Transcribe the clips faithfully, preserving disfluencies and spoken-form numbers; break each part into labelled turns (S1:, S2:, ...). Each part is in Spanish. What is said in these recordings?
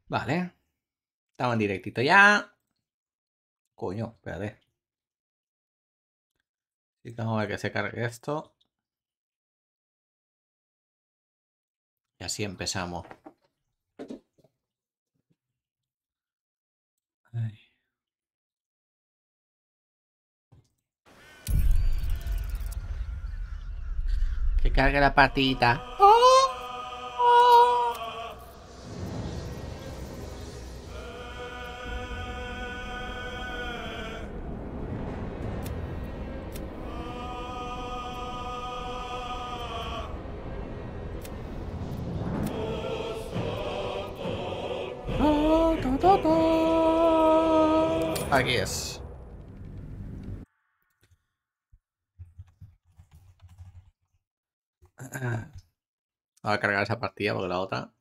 S1: Vale. Estamos en directito ya. Coño, espérate. Sí, vamos a ver que se cargue esto. Y así empezamos. Ay. Que cargue la partidita. Aquí es. Voy a cargar esa partida porque la otra.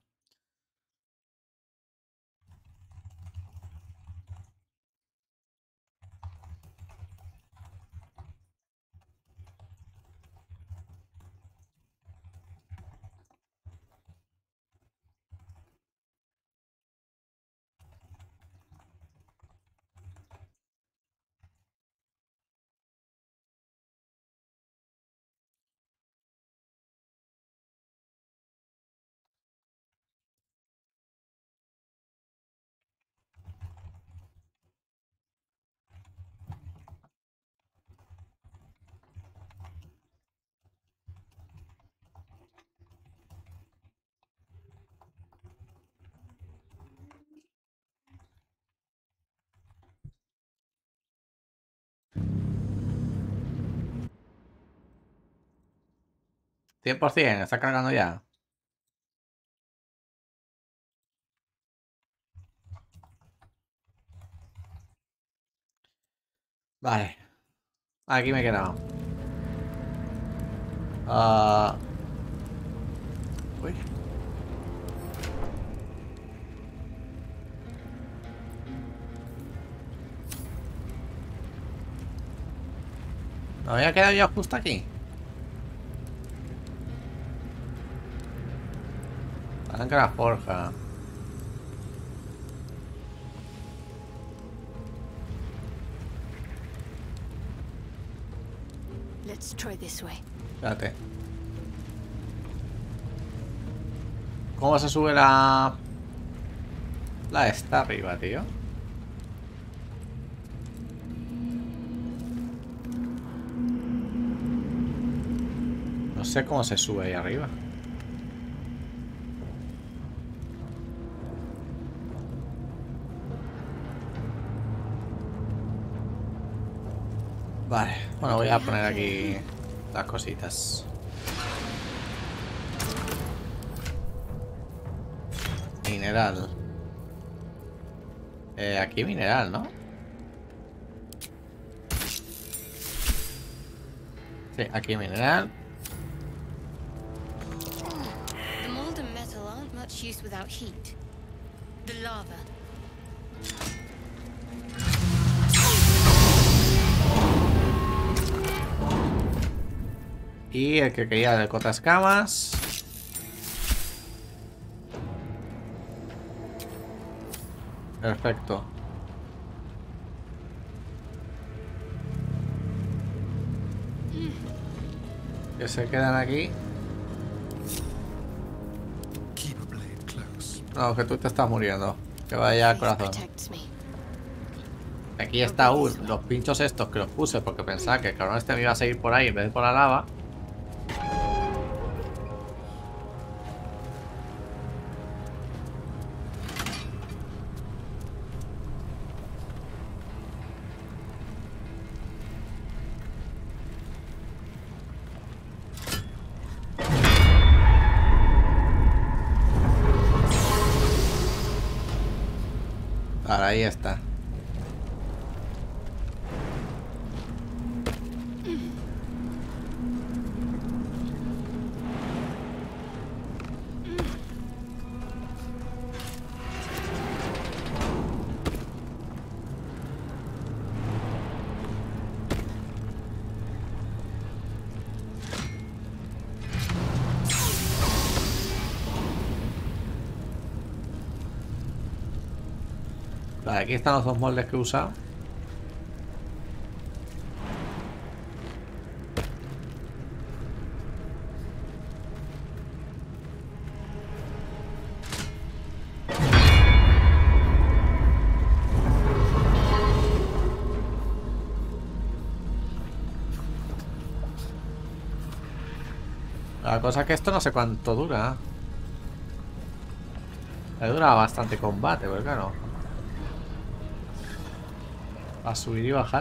S1: cien por cien, está cargando ya. Vale. Aquí me he quedado. Uh... Uy. Me había quedado yo justo aquí. Arranca la forja.
S2: Let's try this way.
S1: Espérate. ¿Cómo se sube la... La esta arriba, tío? No sé cómo se sube ahí arriba. Vale, bueno, voy a poner aquí las cositas. Mineral. Eh, aquí mineral, ¿no? Sí, aquí mineral.
S2: The mold and metal aren't much use without heat. The lava.
S1: Y el que quería de cotascamas. Perfecto. Que se quedan aquí. No, que tú te estás muriendo. Que vaya al corazón. Aquí está uh, los pinchos estos que los puse porque pensaba que el cabrón este me iba a seguir por ahí en vez de por la lava. Vale, ahí está. Vale, aquí están los dos moldes que he usado. La cosa es que esto no sé cuánto dura. Le dura bastante combate, pero claro. A subir y bajar.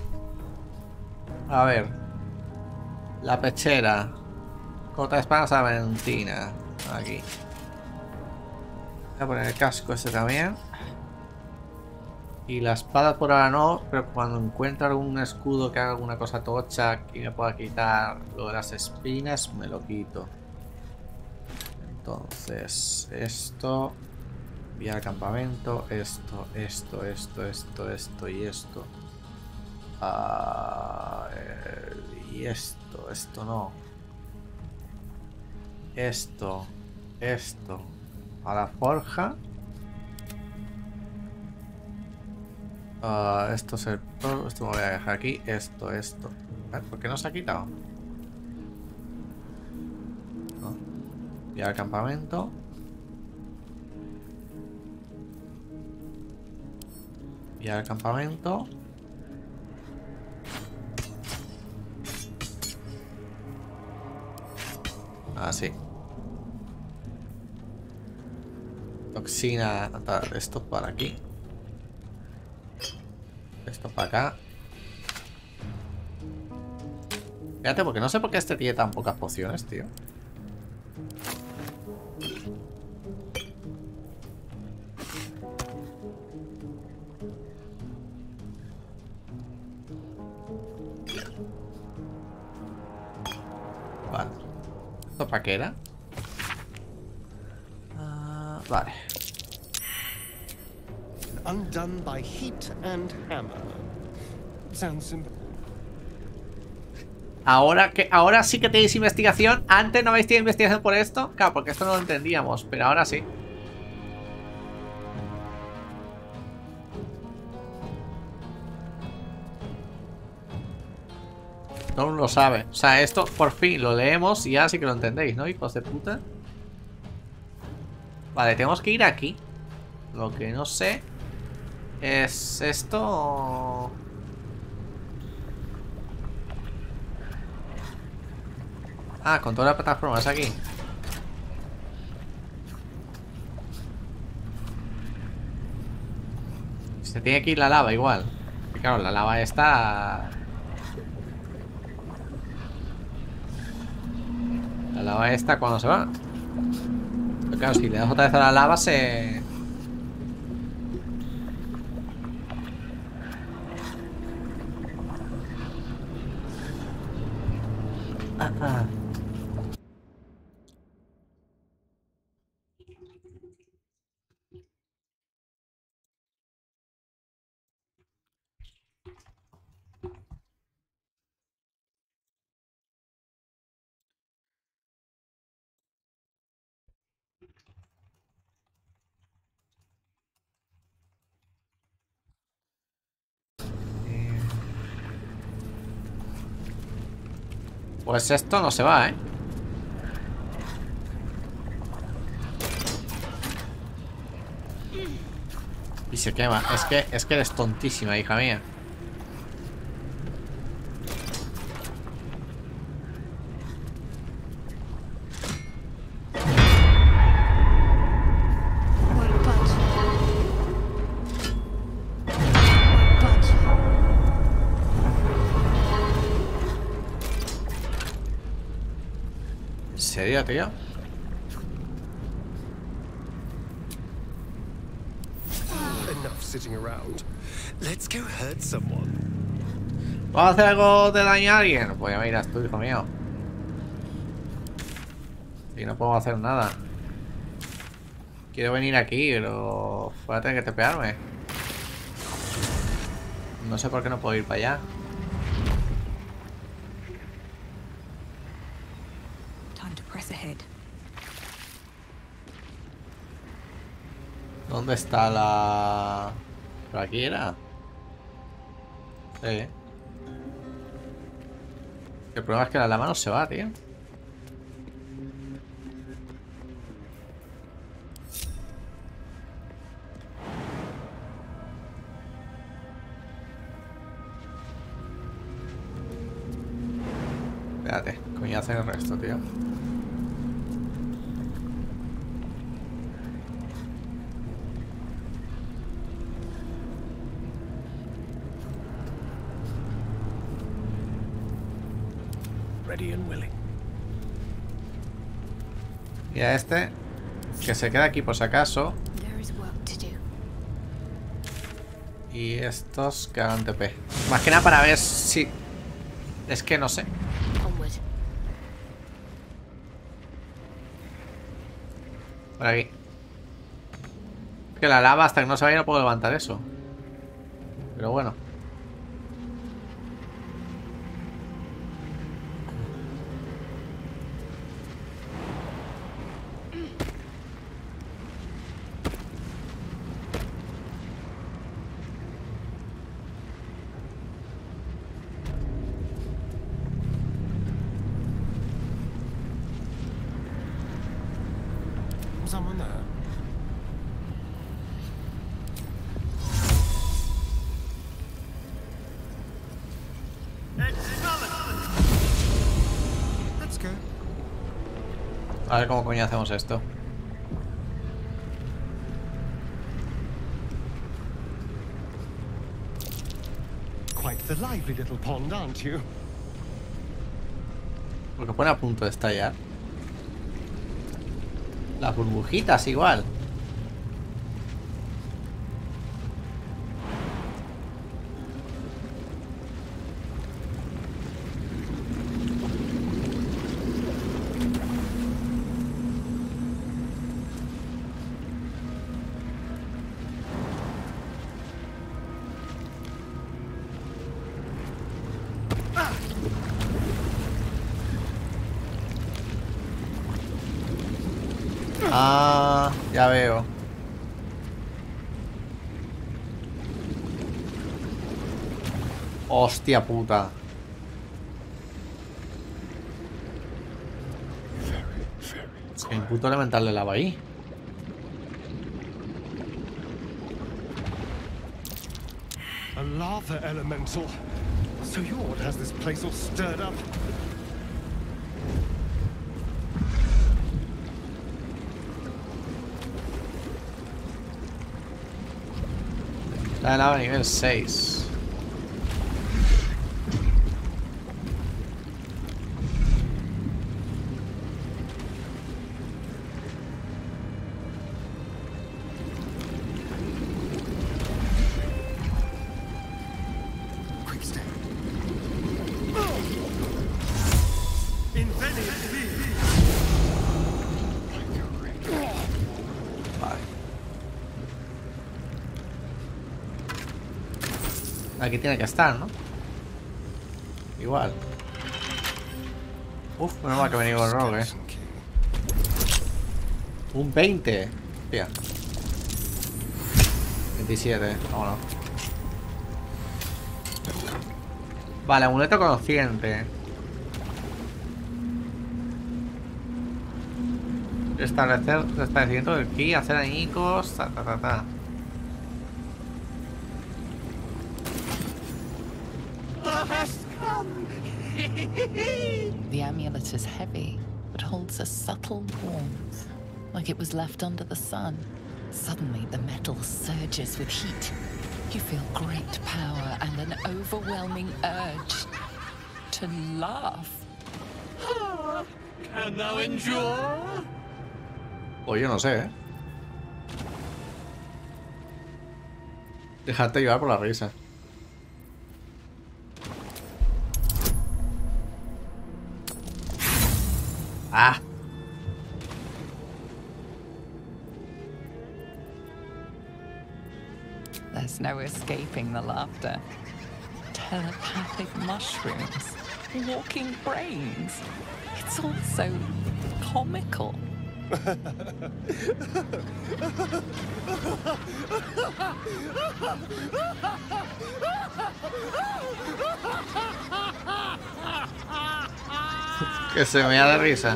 S1: A ver. La pechera. Cota de espada sabentina. Aquí. Voy a poner el casco este también. Y la espada por ahora no, pero cuando encuentre algún escudo que haga alguna cosa tocha y me pueda quitar lo de las espinas, me lo quito. Entonces, esto. Enviar al campamento. Esto, esto, esto, esto, esto y esto. Ah, eh, y esto, esto no. Esto, esto. A la forja. Uh, esto es el polvo, esto me voy a dejar aquí. Esto, esto. ¿Eh? ¿Por qué no se ha quitado? No. Y al campamento. Y al campamento. Ah, sí. Toxina. Esto para aquí. Esto para acá. Fíjate, porque no sé por qué este tiene tan pocas pociones, tío. Vale. ¿Esto para qué era? Uh, vale.
S3: Undone by heat and hammer. Sounds simple.
S1: Ahora que ahora sí que tenéis investigación. Antes no habéis tenido investigación por esto. Claro, porque esto no lo entendíamos, pero ahora sí. No lo sabe. O sea, esto por fin lo leemos y ya sí que lo entendéis, ¿no, hijos de puta? Vale, tenemos que ir aquí. Lo que no sé es esto. Ah, con todas las plataformas aquí. Se tiene que ir la lava igual. Y claro, la lava está... La lava esta cuando se va. Pero claro, si le das otra vez a la lava se... Ah, ah. Pues esto no se va, ¿eh? Y se quema. Es que, es que eres tontísima, hija mía. ¿En serio, tío?
S3: Enough sitting around. Let's go hurt someone.
S1: ¿Puedo hacer algo de daño a alguien? Pues ya me irás tú, hijo mío. Y no puedo hacer nada. Quiero venir aquí, pero voy a tener que tepearme. No sé por qué no puedo ir para allá. ¿Dónde está la...? Pero aquí era. Sí. El problema es que la lava no se va, tío. Espérate, coñazo en el resto, tío.
S3: Ready and willing.
S1: Y a este, que se queda aquí por si acaso.
S2: There is work to do.
S1: Y estos que hagan T P. Más que nada para ver si... Es que no sé.
S2: Onward.
S1: Por aquí. Que la lava hasta que no se vaya no puedo levantar eso. Pero bueno.
S3: Someone there? Let's go.
S1: A ver cómo coño hacemos esto.
S3: Quite the lively little pond, aren't you?
S1: Porque pone a punto de estallar. Las burbujitas igual. Ah, ya veo. Hostia puta. Es que hay un puto elemental de lava ahí.
S3: A lava elemental. So you're what has this place all stirred up.
S1: La lava nivel seis.
S3: Quick step. Invented
S1: Vale. Aquí tiene que estar, ¿no? Igual. Uf, menos mal que ha venido el rogue, eh. Un veinte. Tía. veintisiete, vámonos. Vale, amuleto consciente. Establecer establecimiento del ki, hacer añicos, ta ta ta ta.
S4: The amulet is heavy, but holds a subtle warmth, like it was left under the sun. Suddenly, the metal surges with heat. You feel great power and an overwhelming urge to laugh.
S3: Can thou endure?
S1: Pues yo no sé, ¿eh? Dejarte llevar por la risa. Ah.
S4: There's no escaping the laughter. Telepathic mushrooms, walking brains. It's all so comical.
S1: Que se me da de risa.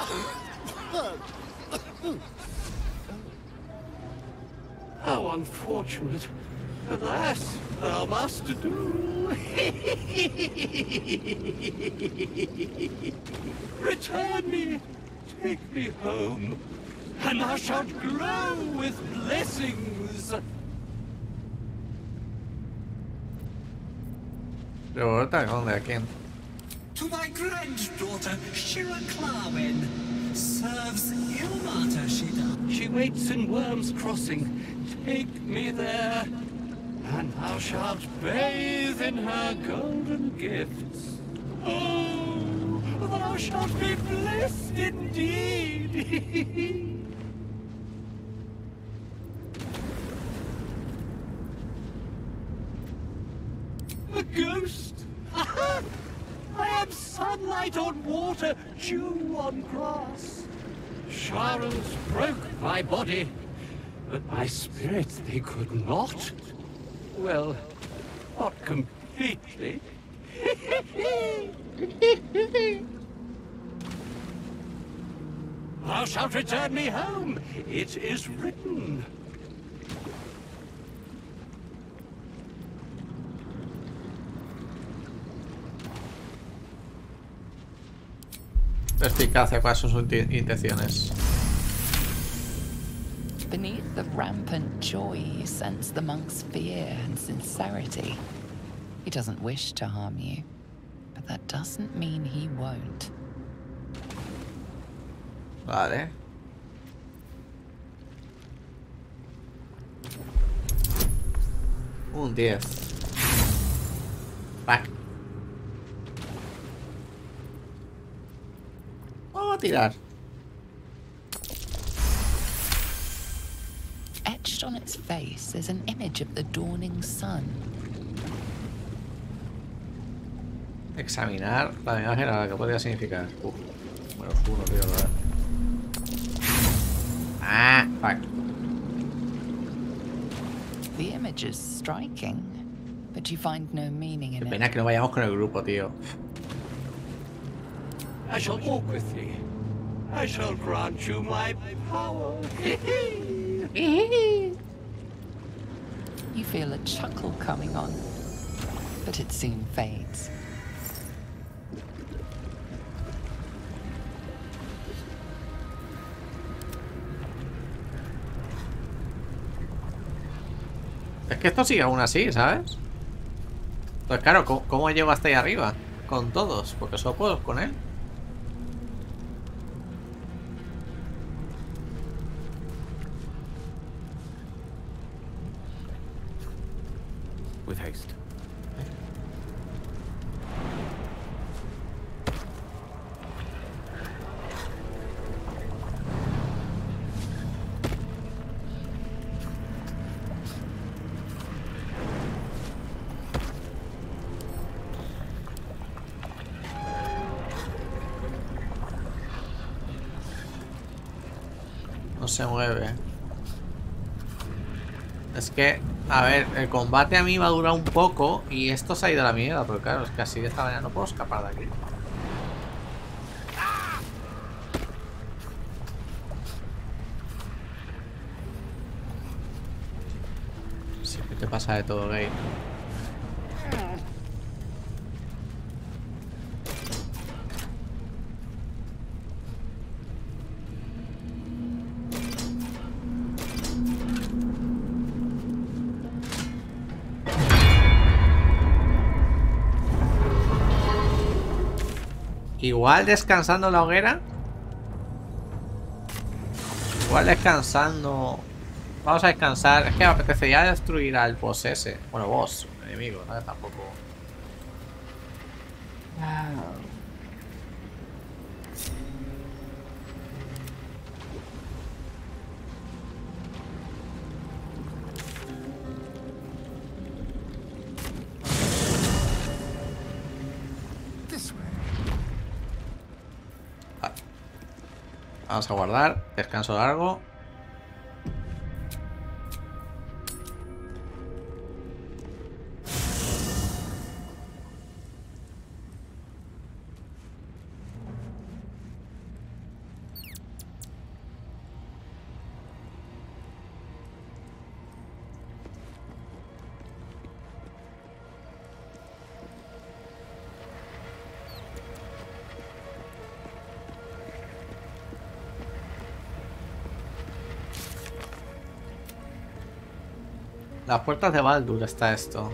S5: How unfortunate. Alas, thou must do. Return me, take me home, and thou shalt glow with blessings.
S1: Revolta, ¿dónde? ¿A quién?
S6: To my granddaughter, Shira Clarwen. Serves Ilmata, she does.
S5: She waits in Worm's Crossing. Take me there, and thou shalt bathe in her golden gifts. Oh, thou shalt be blessed indeed. A ghost! I am sunlight on water, dew on grass. Sharons broke my body, but my spirit they could not. Well, not completely. Thou shalt return me home. It is written.
S1: Perspicacia, ¿cuáles son sus intenciones?
S4: Beneath the rampant joy, you sense the monk's fear and sincerity. He doesn't wish to harm you, but that doesn't mean he won't.
S1: Vale. Un diez. Back. Vamos a tirar.
S4: Etched on its face is an image of the dawning sun.
S1: Examinar la imagen a la que podría significar. Uf, menos uno, tío, ¿verdad? Ah, fuck.
S4: The image is striking, but you find no meaning
S1: Qué
S4: in
S1: pena
S4: it.
S1: que no vayamos con el grupo, tío.
S5: I shall walk with thee. I shall grant you my power.
S4: You feel a chuckle coming on, but it soon fades.
S1: Es que esto sigue aún así, ¿sabes? Pues claro, ¿cómo, cómo llego hasta ahí arriba? Con todos, porque solo puedo con él.
S5: With haste.
S1: No se mueve. Es que, a ver, el combate a mí va a durar un poco y esto se ha ido a la mierda, porque claro, es que así de esta manera no puedo escapar de aquí. Siempre te pasa de todo, gay. Igual descansando en la hoguera. Igual descansando. Vamos a descansar. Es que me apetecería destruir al boss ese. Bueno, boss, enemigo, ¿no? Tampoco. Vamos a guardar. Descanso largo. Las puertas de Baldur está esto.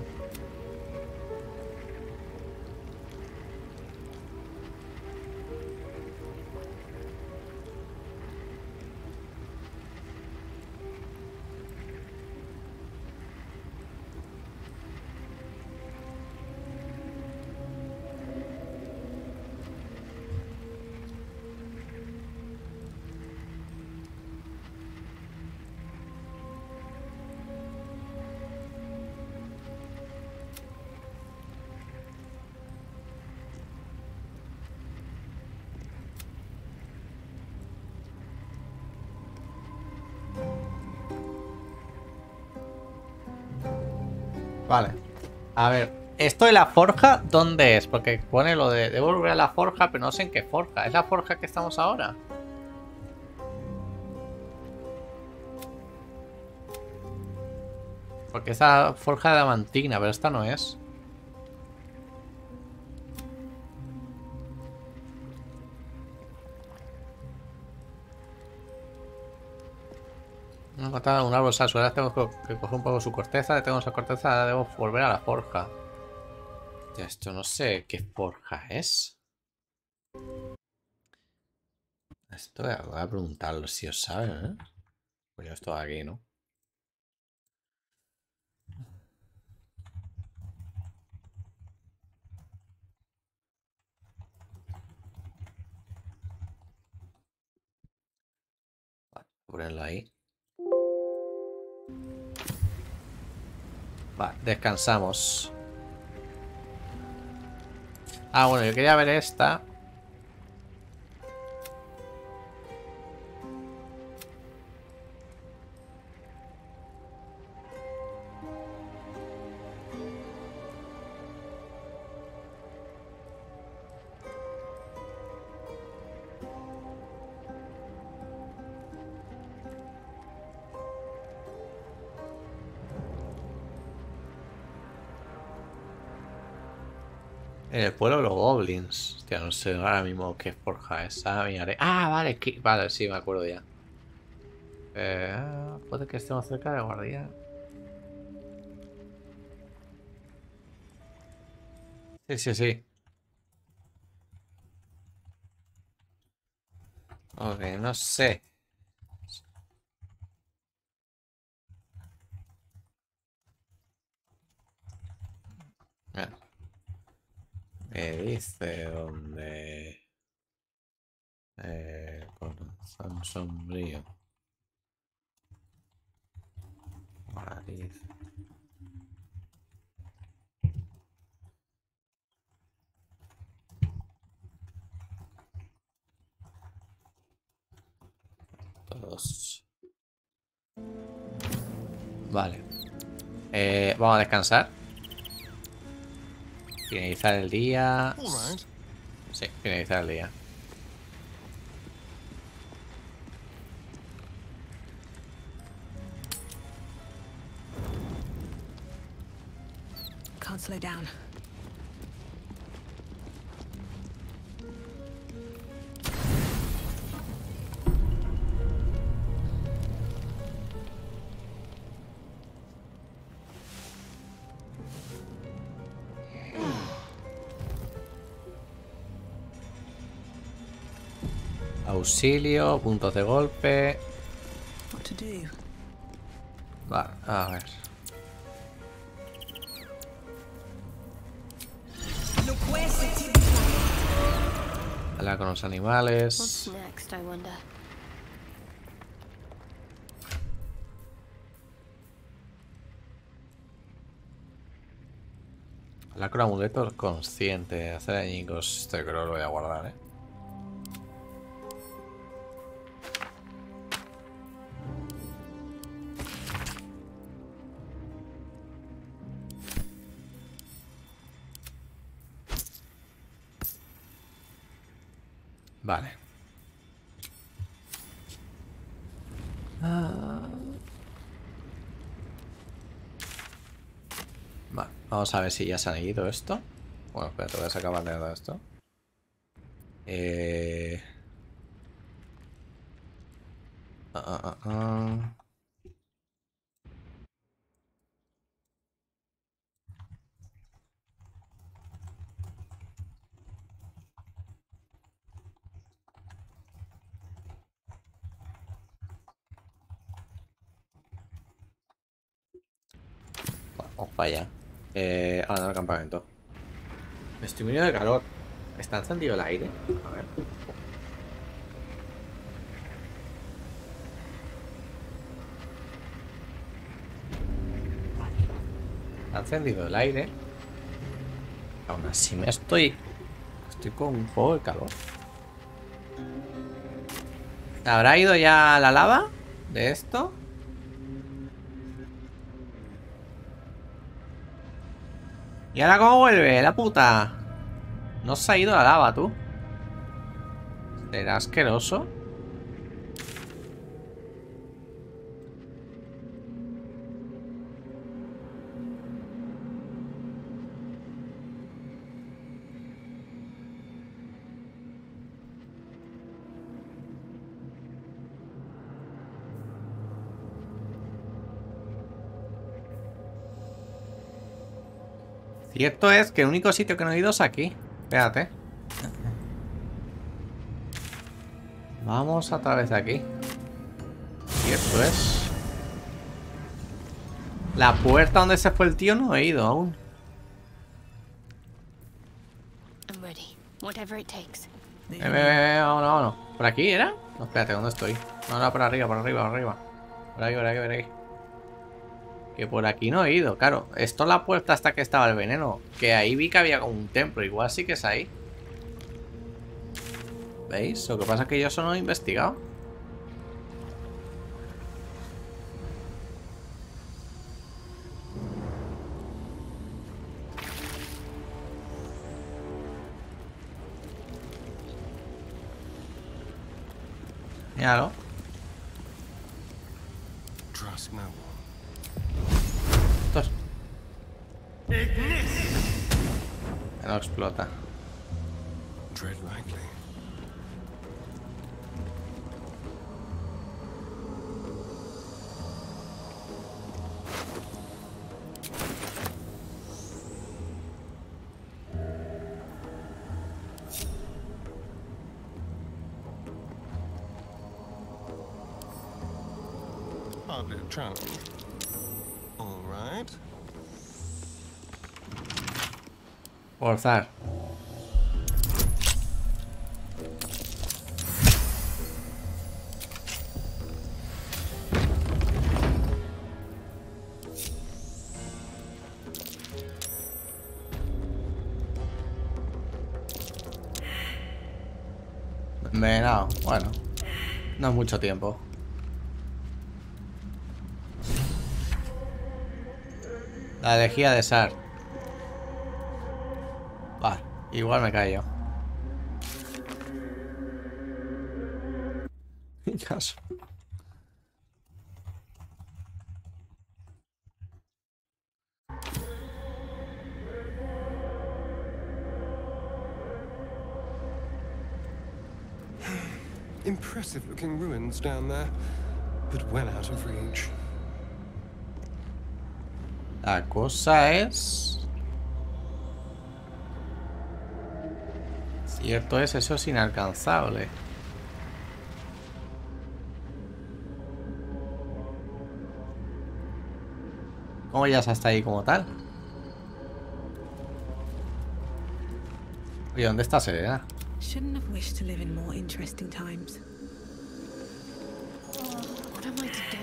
S1: Vale. A ver, esto de la forja, ¿dónde es? Porque pone lo de debo volver a la forja, pero no sé en qué forja. ¿Es la forja que estamos ahora? Porque esa forja de diamantina, pero esta no es. No he encontrado un árbol salso. Ahora tengo que coger un poco su corteza. Tengo esa corteza, ahora debo volver a la forja. Ya, esto no sé qué forja es. Esto voy a preguntarlo si os saben, ¿eh? Pues yo estoy aquí, ¿no? Vale, ponerlo ahí. Vale, descansamos. Ah, bueno, yo quería ver esta. En el pueblo de los goblins. Hostia, no sé ahora mismo qué forja es. Ah, miraré. Ah, vale, que... vale, sí, me acuerdo ya. Eh, puede que estemos cerca de guardia. Sí, sí, sí. Ok, no sé. Mira, me dice dónde... Eh, corazón sombrío. Nariz. Todos. Vale. Eh, vamos a descansar. Finalizar el día. Sí, finalizar el día.
S7: Can't slow down.
S1: Auxilio, puntos de golpe.
S7: What to do?
S1: Vale, a ver. Hablar con los animales.
S2: What's next, I wonder?
S1: Hablar con amuletos consciente. Hacer añicos. Este creo que lo voy a guardar, eh. Vale. Ah. Vale, vamos a ver si ya se han ido esto. Bueno, espérate, voy a sacar de todo esto. Eh... Ah, ah, ah, ah. Vamos para allá. Eh, ah, no, el campamento. Me estoy muriendo de calor. ¿Está encendido el aire? A ver. Está encendido el aire. Aún así me estoy... Estoy con un poco de calor. ¿Habrá ido ya la lava de esto? ¿Y ahora cómo vuelve? La puta. No se ha ido la lava, tú. ¿Será asqueroso? Cierto es que el único sitio que no he ido es aquí. Espérate. Vamos a través de aquí. Cierto es. La puerta donde se fue el tío no he ido aún.
S2: I'm ready. Whatever it takes.
S1: Eh, eh, eh, vámonos, vámonos. ¿Por aquí era? No, espérate, ¿dónde estoy? No, no, por arriba, por arriba, por arriba. Por aquí, por aquí, por aquí. Que por aquí no he ido, claro. Esto es la puerta hasta que estaba el veneno. Que ahí vi que había como un templo. Igual sí que es ahí. ¿Veis? Lo que pasa es que yo eso no he investigado. Míralo.
S3: Trust no one.
S1: Esto es... No explota.
S3: Tread lightly. Hardly a challenge. All right.
S1: Forzar. Envenenado. Bueno, no es mucho tiempo. La lejía de Sar. Vale, igual me callo. Sin caso.
S3: Impressive looking ruins down there, but well out of reach.
S1: La cosa es... Cierto es, eso es inalcanzable. ¿Cómo llegas hasta ahí como tal? Oye, ¿dónde está Serena?
S7: Shouldn't have wished to live in more interesting times.
S2: What am I to do?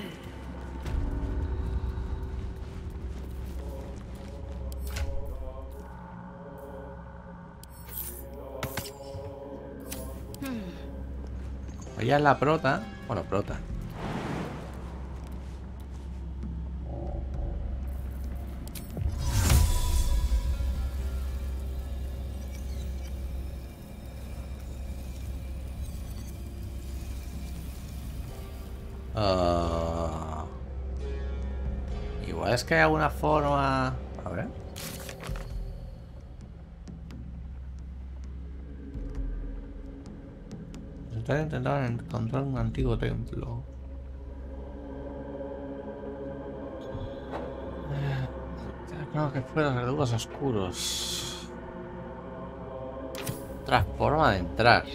S1: Ella es la prota. Bueno, prota. Uh, igual es que hay alguna forma... A ver. Intentar intentar encontrar un antiguo templo. Creo que fueron verdugos oscuros. Otra forma de entrar.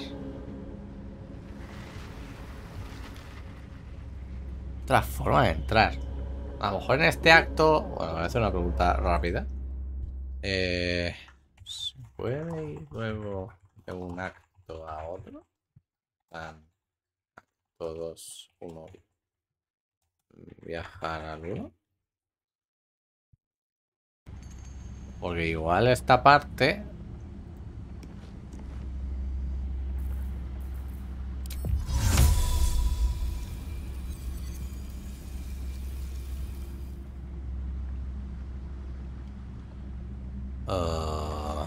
S1: Otra forma de entrar. A lo mejor en este acto... Bueno, voy a hacer una pregunta rápida. Eh, ¿Se puede ir luego de un acto a otro? Van todos uno. Viajar al uno. Porque igual esta parte... Uh...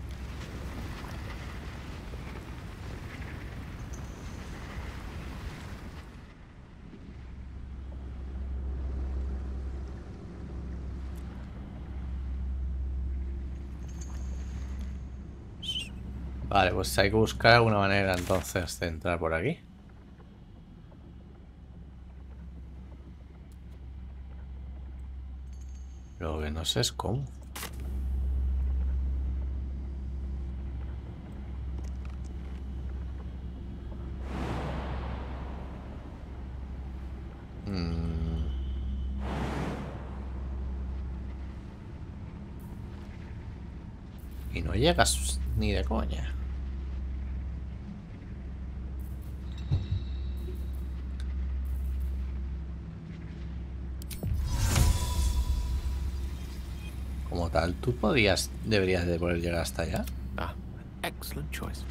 S1: Vale, pues hay que buscar alguna manera entonces de entrar por aquí. Lo que no sé es cómo. Mm. Y no llegas ni de coña. Como tal, tú podías, deberías de poder llegar hasta allá.
S5: Ah, excellent choice.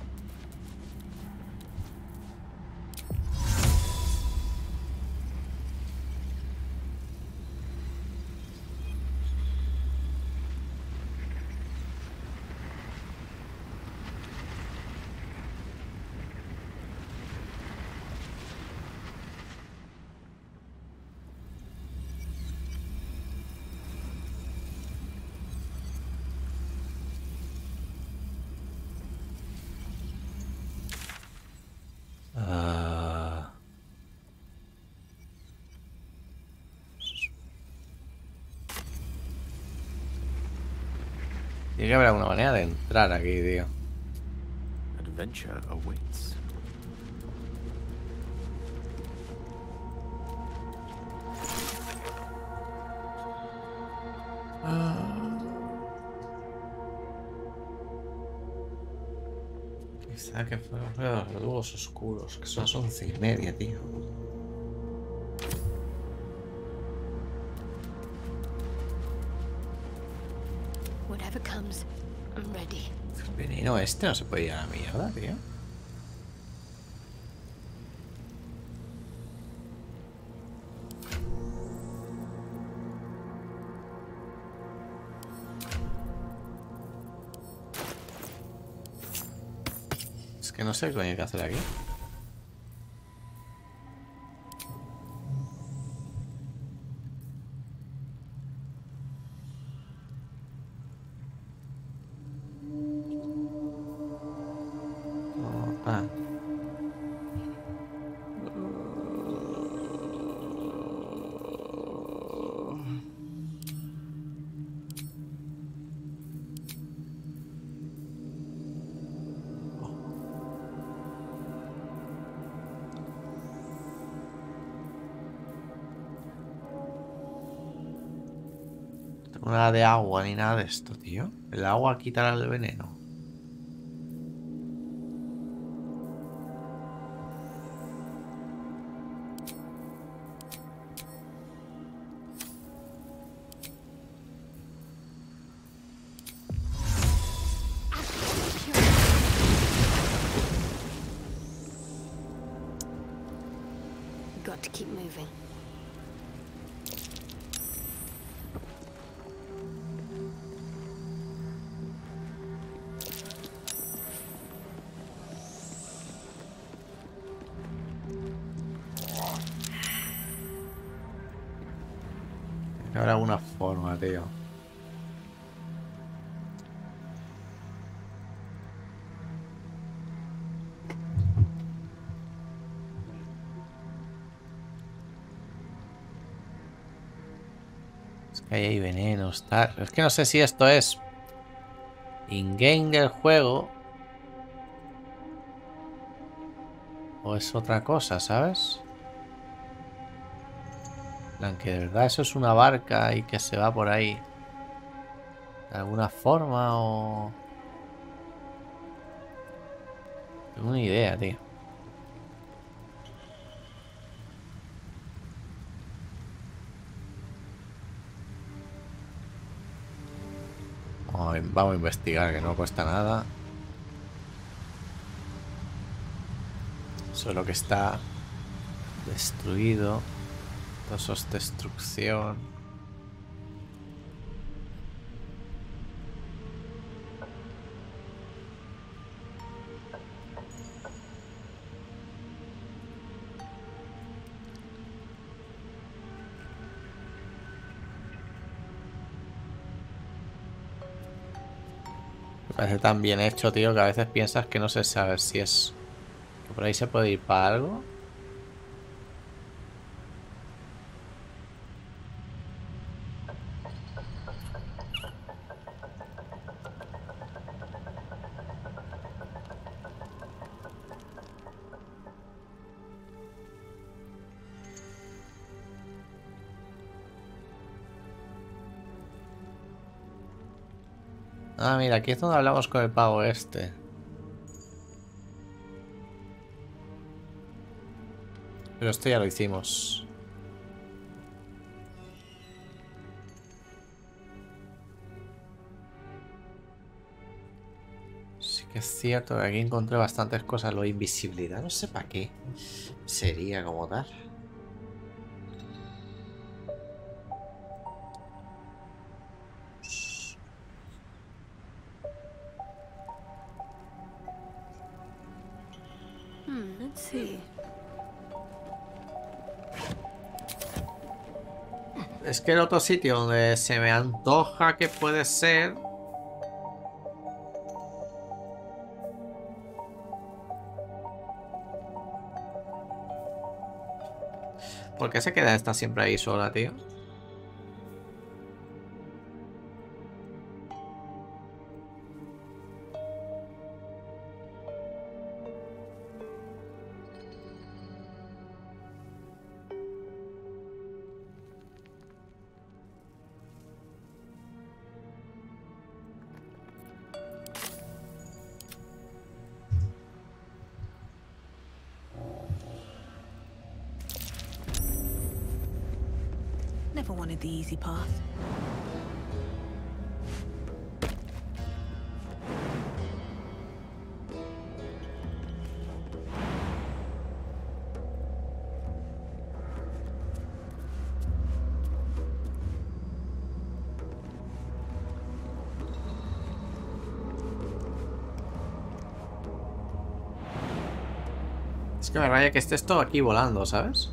S1: Ah. Tiene que haber alguna manera de entrar aquí, tío.
S5: Adventure awaits.
S1: Quizá que fueron los verdugos oscuros, que son las once y media, tío.
S2: Whatever comes, I'm ready.
S1: El veneno este no se puede ir a la mierda, tío. Es que no sé qué coño hay que hacer aquí. Ah. No tengo nada de agua ni nada de esto, tío. El agua quitará el veneno.
S2: Got to keep moving.
S1: haber alguna forma, tío. Es que ahí hay venenos, tal. Es que no sé si esto es in-game del juego o es otra cosa, ¿sabes? Que de verdad eso es una barca y que se va por ahí de alguna forma o... Tengo una idea, tío. Vamos a, vamos a investigar, que no cuesta nada. Solo que está destruido. Todo eso es destrucción. Me parece tan bien hecho, tío, que a veces piensas que no se sabe si es... que por ahí se puede ir para algo. Ah, mira, aquí es donde hablamos con el pavo este. Pero esto ya lo hicimos. Sí que es cierto que aquí encontré bastantes cosas. Lo de invisibilidad, no sé para qué sería como tal.
S7: Sí.
S1: Es que el otro sitio donde se me antoja que puede ser... ¿Por qué se queda esta siempre ahí sola, tío?
S7: Never wanted the easy path.
S1: Es que me raya que esté esto aquí volando, ¿sabes?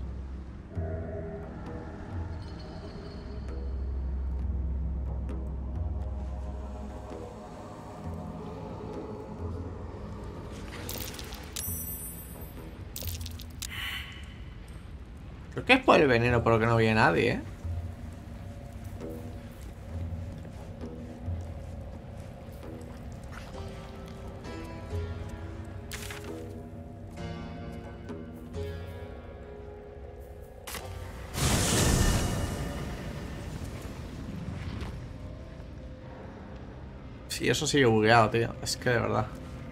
S1: Creo que es por el veneno por lo que no viene nadie, ¿eh? Sí, eso sigue bugueado, tío. Es que de verdad.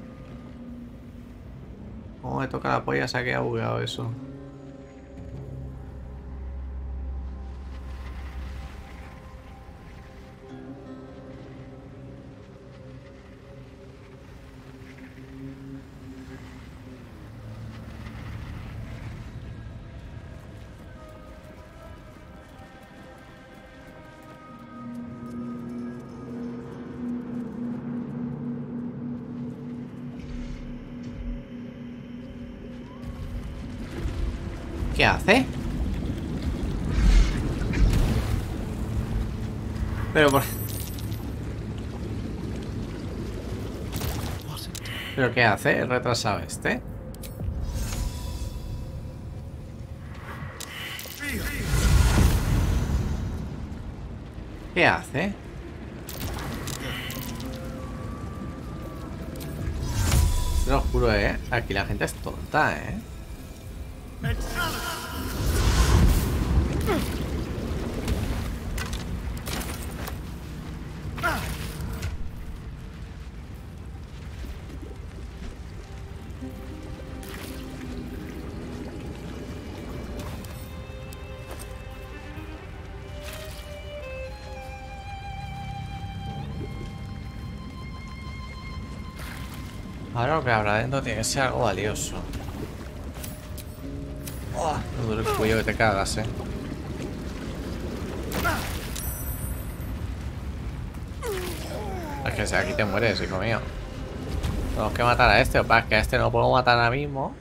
S1: Como me toca la polla, se ha quedado bugueado eso. ¿Qué hace? Pero por... ¿Pero qué hace el retrasado este? ¿Qué hace? Te lo juro, eh. Aquí la gente es tonta, eh. Ahora lo que habrá dentro tiene que ser algo valioso. Oh, me duele el cuello que te cagas, eh. Es que si aquí te mueres, hijo mío. Tenemos que matar a este, o para que a este no lo puedo matar ahora mismo.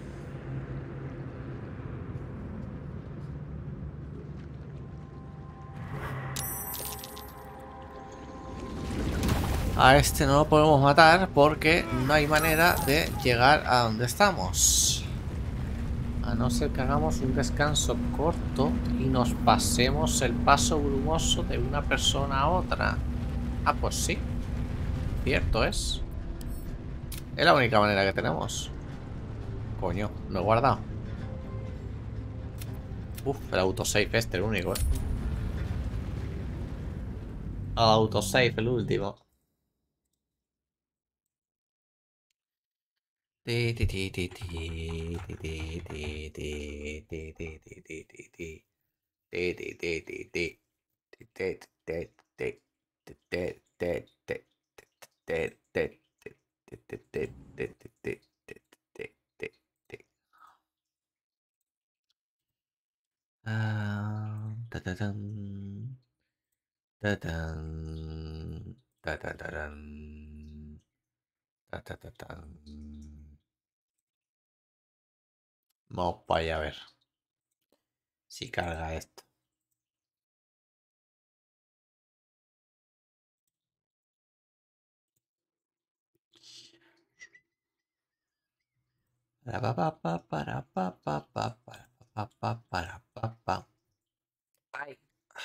S1: A este no lo podemos matar porque no hay manera de llegar a donde estamos. A no ser que hagamos un descanso corto y nos pasemos el paso brumoso de una persona a otra. Ah, pues sí. Cierto es. Es la única manera que tenemos. Coño, no he guardado. Uf, el autosave este, el único, eh. Autosave, el último. Ti, ti, ti, ti, ti, ti, ti, ti, ti, ti, ti, ti, ti, ti, ti. Ti, ti, ti, ti, ti. Ti, ti, ti, ti, ti, ti, ti, ti, ti, ti, Ah, ta, ta, tan. Ta, tan. Ta, ta, ta, tan. Ta, ta, ta, tan. Vamos para allá a ver si carga esto. Para pa pa para pa pa pa para pa pa para pa pa. Ay.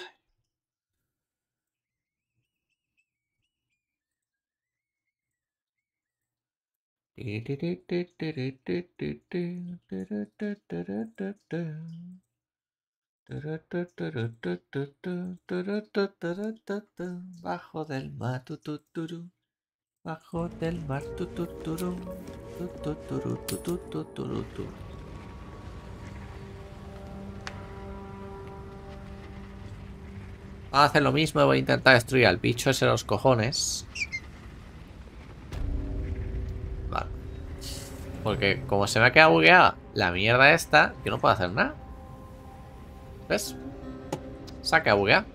S1: Bajo del mar, tu, tu, turu. Bajo del mar, tu, tu, turu. Tu, tu, turu, tu, tu, tu, turu, tu. Voy a hacer lo mismo y voy a intentar destruir al bicho ese de los cojones. Vale. Porque como se me ha quedado bugueada la mierda esta, yo no puedo hacer nada. ¿Ves? Se ha quedado bugueada.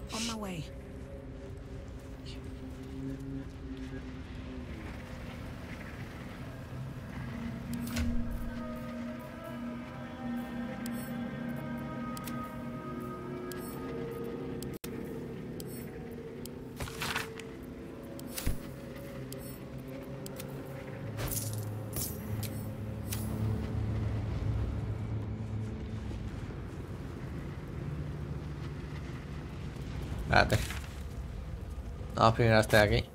S1: Espérate. Vamos primero a este de aquí.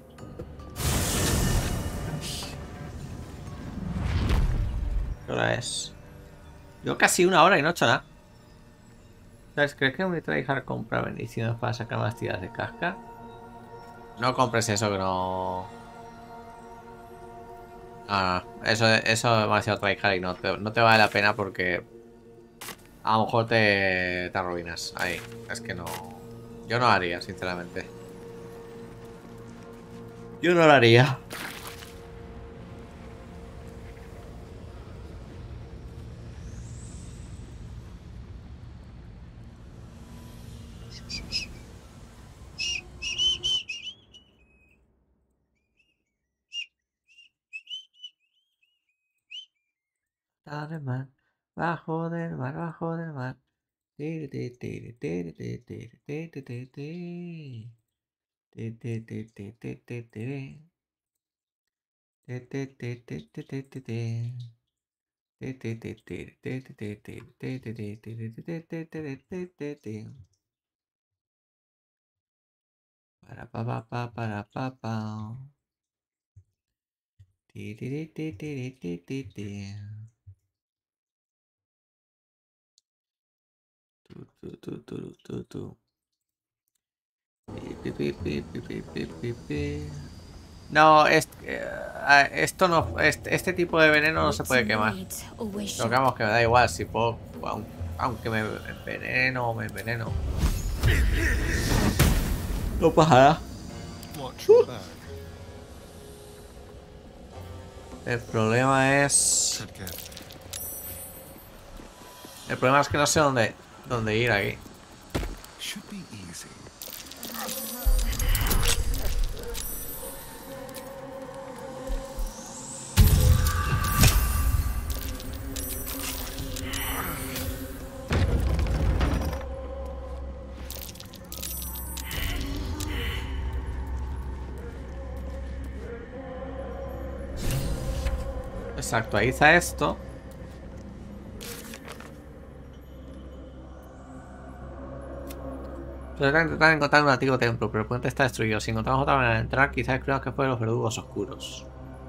S1: ¿Qué hora es? Yo casi una hora y no he hecho nada. ¿Sabes? ¿Crees que me trae a comprar bendiciones para sacar más tiras de casca? No compres eso que no... Ah, eso, eso es demasiado tryhard y no te, no te vale la pena porque a lo mejor te, te arruinas. Ahí, es que no... Yo no lo haría, sinceramente. Yo no lo haría. Del mar, bajo del mar, bajo del mar. Tiri, tiri, tiri, tiri, tiri, tiri, tiri, tiri, tiri. Te, te, te, te, te, te, te. Te, te, te, te, te, te, te, te. Te, te, te, te, te, te, te, te, te, te, te, te, te, te, te, te, te, te. Para pa pa pa para pa pa. Ti, ti, ti, ti, ti, ti, ti, ti. Tu, tu, tu, tu, tu, tu. Pi, pi, pi, pi, pi, pi, pi, pi. No, es, eh, esto no, este, este tipo de veneno no se puede quemar. Pero que vamos, que me da igual si puedo, aun- aunque me enveneno o me enveneno. No pasará. El problema es... El problema es que no sé dónde, dónde ir aquí. Se actualiza esto. Pero tengo que intentar encontrar un antiguo templo, pero el puente está destruido. Si encontramos otra manera de entrar, quizás descubrimos que fue de los verdugos oscuros.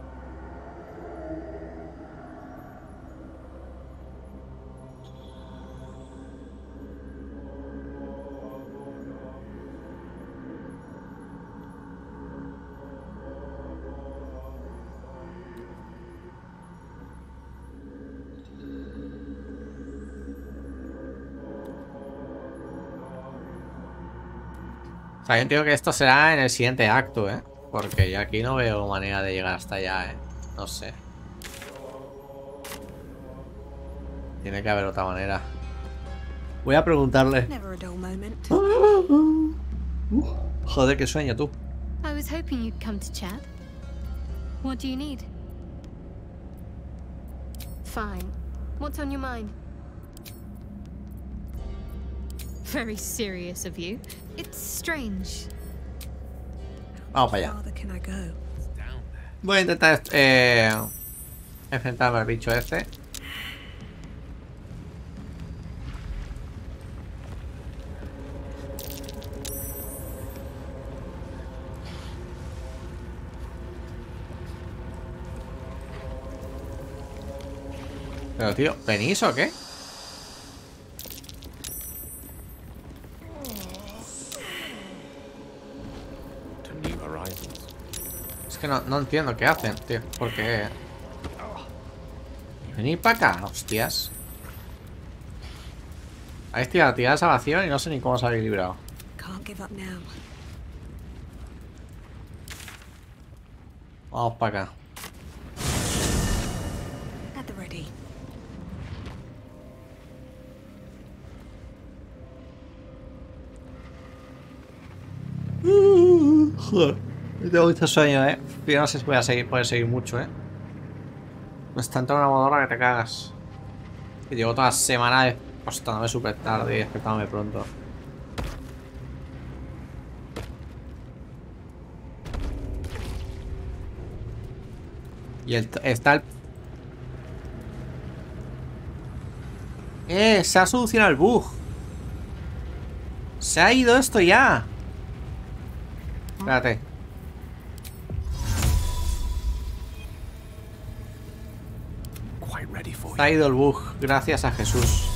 S1: O sea, yo entiendo que esto será en el siguiente acto, ¿eh? Porque yo aquí no veo manera de llegar hasta allá, ¿eh? No sé. Tiene que haber otra manera. Voy a preguntarle.
S7: Never a dull moment.
S1: Joder, qué sueño tú.
S2: I was hoping you'd come to chat. What do you need? Fine. What's on your mind? Very serious of you. It's strange.
S1: Vamos para allá.
S7: Farther can I go?
S1: Voy a intentar eh, enfrentarme al bicho este. Pero tío, ¿venís o qué? Es que no, no entiendo qué hacen, tío. Porque... Venid para acá, hostias. Ahí estoy a tirar esa salvación y no sé ni cómo se habéis librado.
S7: Can't give up now.
S1: Vamos para acá.
S7: At the ready.
S1: Joder, tengo mucho sueño, eh. Yo no sé si voy a seguir, poder seguir mucho, eh. Me está entrando una modorra que te cagas. Que llevo toda la semana acostándome súper tarde y despertándome pronto. Y el, está el... Eh, se ha solucionado el bug. Se ha ido esto ya. Espérate. Se ha ido el bug, gracias a Jesús.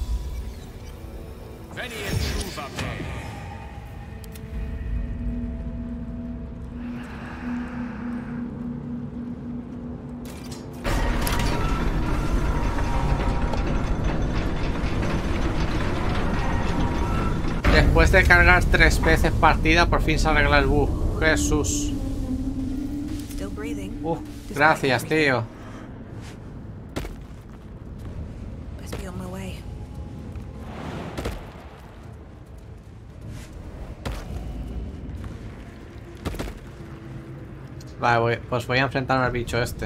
S1: Después de cargar tres veces partida, por fin se arregla el bug. Jesús.
S7: Still breathing.
S1: Uf, gracias, tío.
S7: Best be on my way.
S1: Vale, voy, pues voy a enfrentarme al bicho este.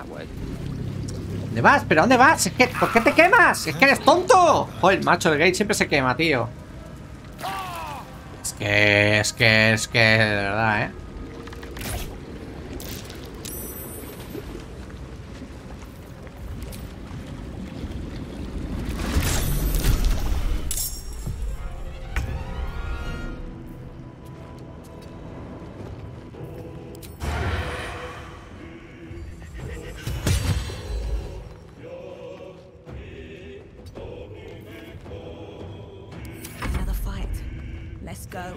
S8: way.
S1: ¿Dónde vas? ¿Pero dónde vas? Es que, ¿por qué te quemas? Es que eres tonto. Joder, macho, el gate siempre se quema, tío. Es que, es que, es que, de verdad, ¿eh?
S7: Another fight. Let's go.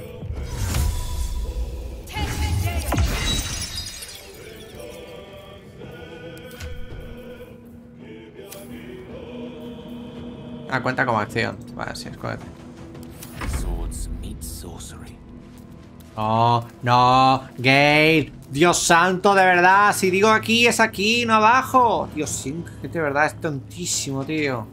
S1: Ah, cuenta como acción. Vale, sí, escógete.
S5: Swords meet sorcery.
S1: No, no, Gale. Dios santo, de verdad. Si digo aquí, es aquí, no abajo. Dios, sí, que de verdad es tontísimo, tío.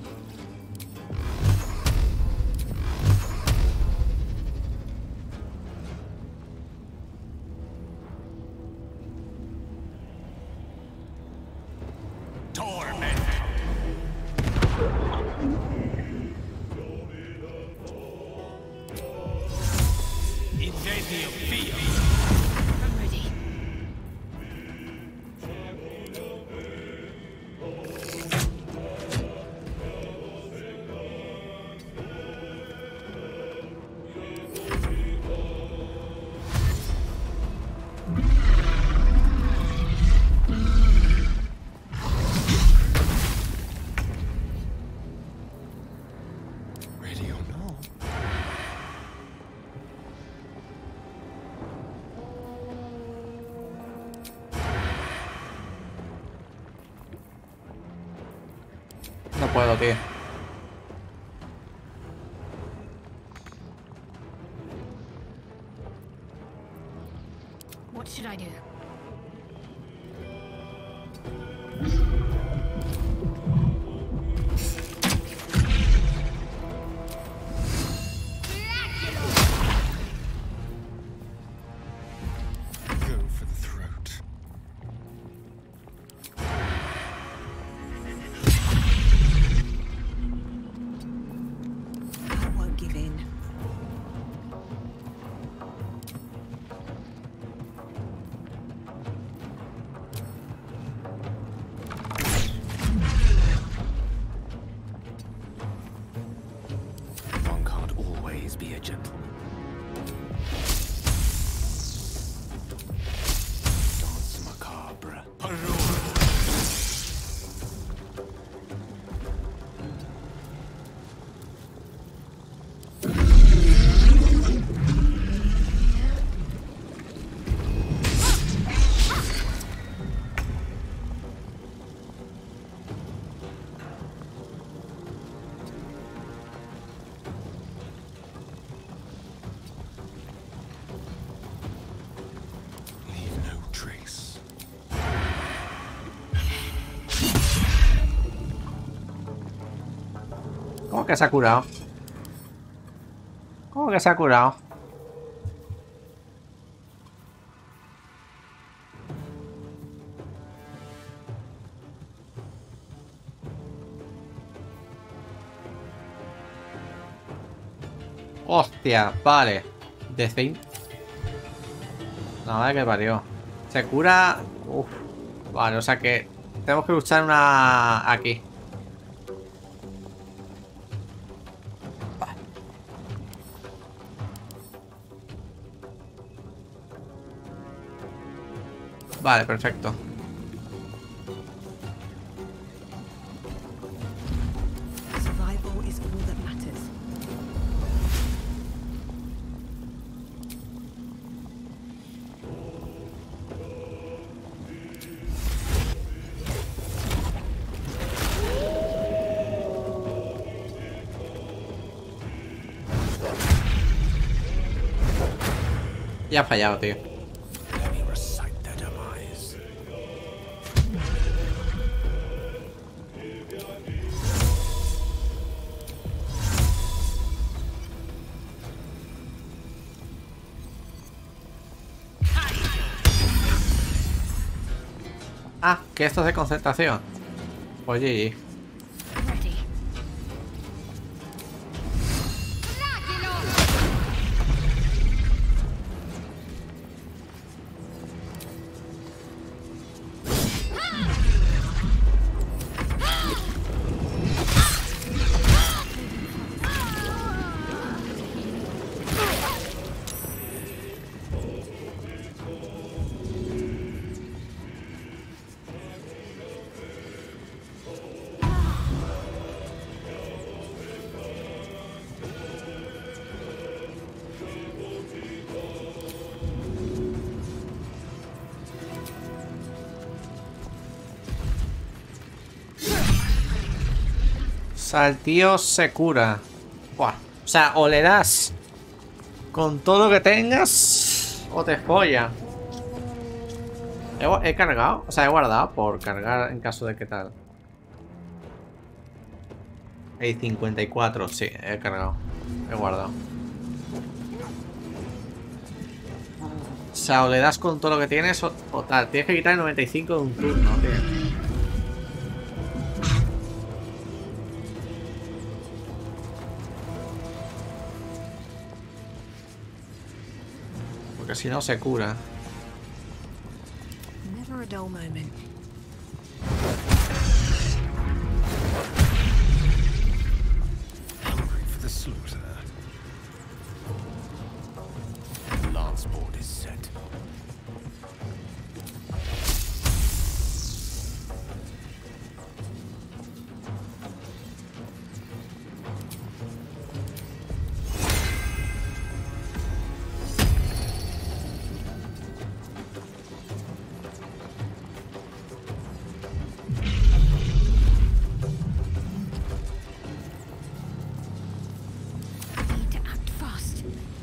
S2: I'm ready.
S3: Ready or not?
S1: No puedo, tío.
S2: What should I do?
S3: Go for the throat.
S7: I won't give in.
S5: One can't always be a gentleman. Dance macabre.
S3: Leave no trace.
S1: ¿Cómo que se ha curado? ¿Cómo que se ha curado? Hostia, vale. De fin. Nada que parió. Se cura. Uf. Vale, o sea que tenemos que luchar una aquí. Vale, perfecto.
S7: Survival is all that matters.
S1: Ya ha fallado, tío.
S5: Let me recite their demise.
S1: Ah, que esto es de concentración. Pues G G.
S2: Ready.
S1: O sea, el tío se cura. Buah. O sea, o le das con todo lo que tengas o te folla. He, he cargado, o sea, he guardado por cargar en caso de que tal. Hay cincuenta y cuatro, sí, he cargado. He guardado. O sea, o le das con todo lo que tienes o, o tal. Tienes que quitar el noventa y cinco de un turno, tío. Porque si no se cura.
S7: Never a dull moment.
S3: Hungry for the slaughter. Lance board is set.
S2: Need to act fast.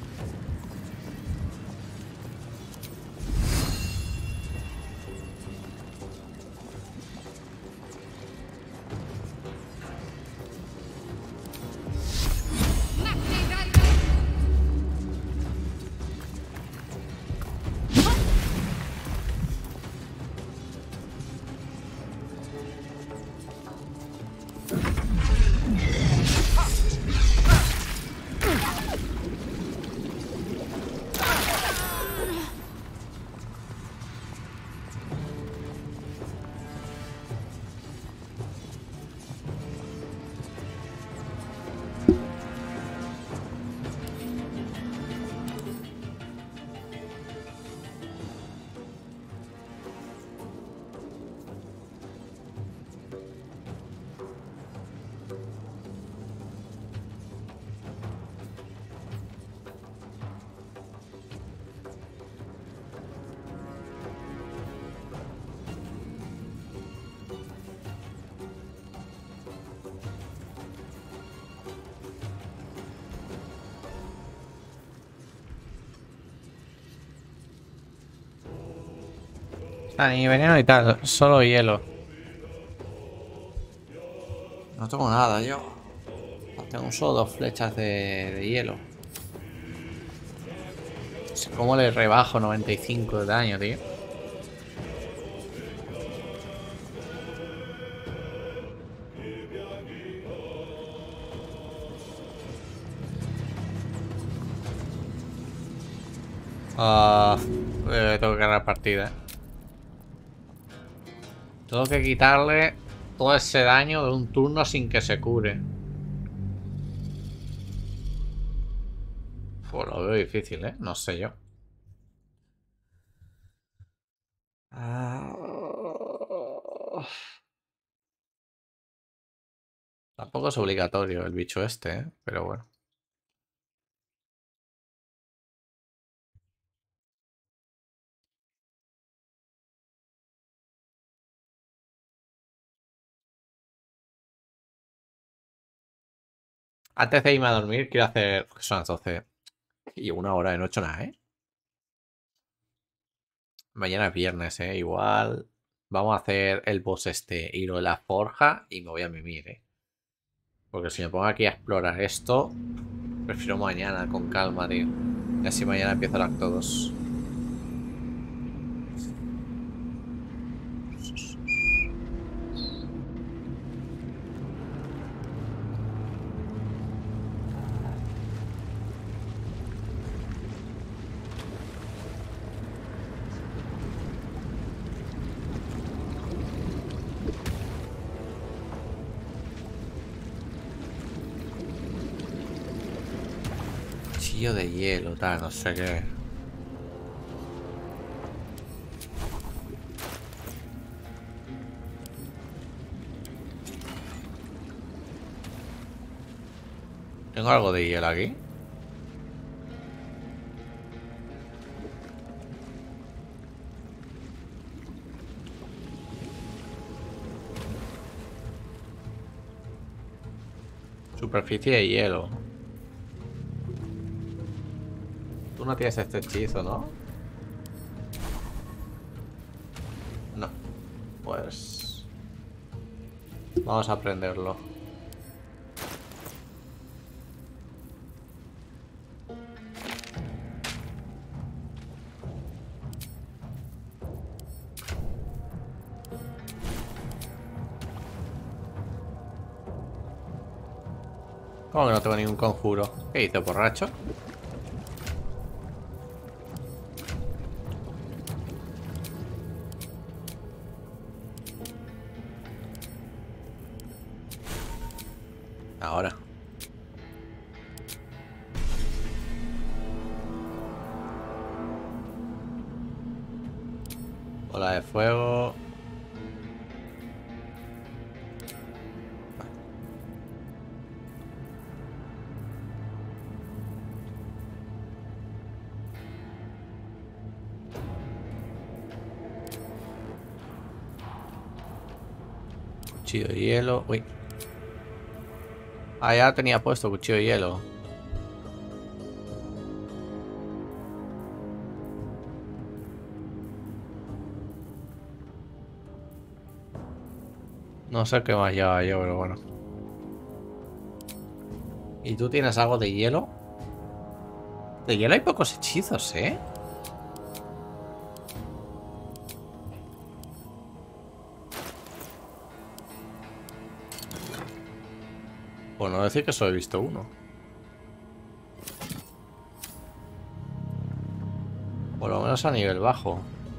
S1: Ah, ni veneno ni tal, solo hielo. No tengo nada yo. Tengo solo dos flechas de, de hielo. No sé cómo le rebajo noventa y cinco de daño, tío. Ah, eh, tengo que ganar partida. Tengo que quitarle todo ese daño de un turno sin que se cure. Pues lo veo difícil, ¿eh? No sé yo. Ah... Tampoco es obligatorio el bicho este, ¿eh? Pero bueno. Antes de irme a dormir, quiero hacer... Porque son las doce. Y una hora de noche nada, ¿eh? Mañana es viernes, ¿eh? Igual... Vamos a hacer el boss este, y lo de la forja, y me voy a mimir, ¿eh? Porque si me pongo aquí a explorar esto, prefiero mañana, con calma, tío. Y así mañana empiezo el acto dos. Cuchillo de hielo, tal, no sé qué. ¿Tengo algo de hielo aquí? Superficie de hielo. Tú no tienes este hechizo, ¿no? No. Pues... vamos a aprenderlo. ¿Cómo que no tengo ningún conjuro? ¿Qué hice, borracho? Ahora. Bola de fuego. Cuchillo de hielo. Uy. Ah, ya tenía puesto cuchillo de hielo. No sé qué más lleva yo, pero bueno. ¿Y tú tienes algo de hielo? De hielo hay pocos hechizos, ¿eh? Por no decir que solo he visto uno. Por lo menos a nivel bajo.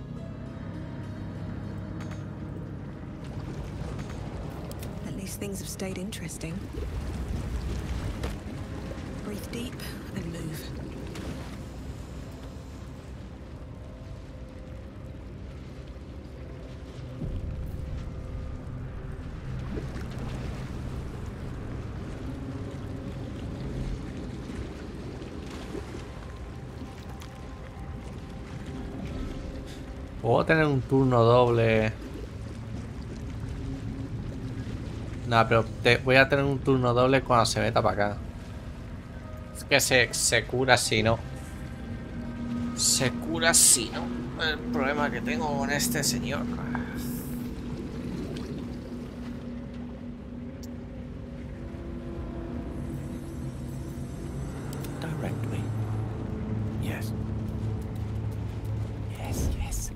S7: At least things have stayed interesting. Breathe deep and move.
S1: ¿Puedo tener un turno doble? Nah, pero te, voy a tener un turno doble cuando se meta para acá. Es que se, se cura si no. Se cura si no. El problema que tengo con este señor.
S5: Directly. Yes. Yes, yes.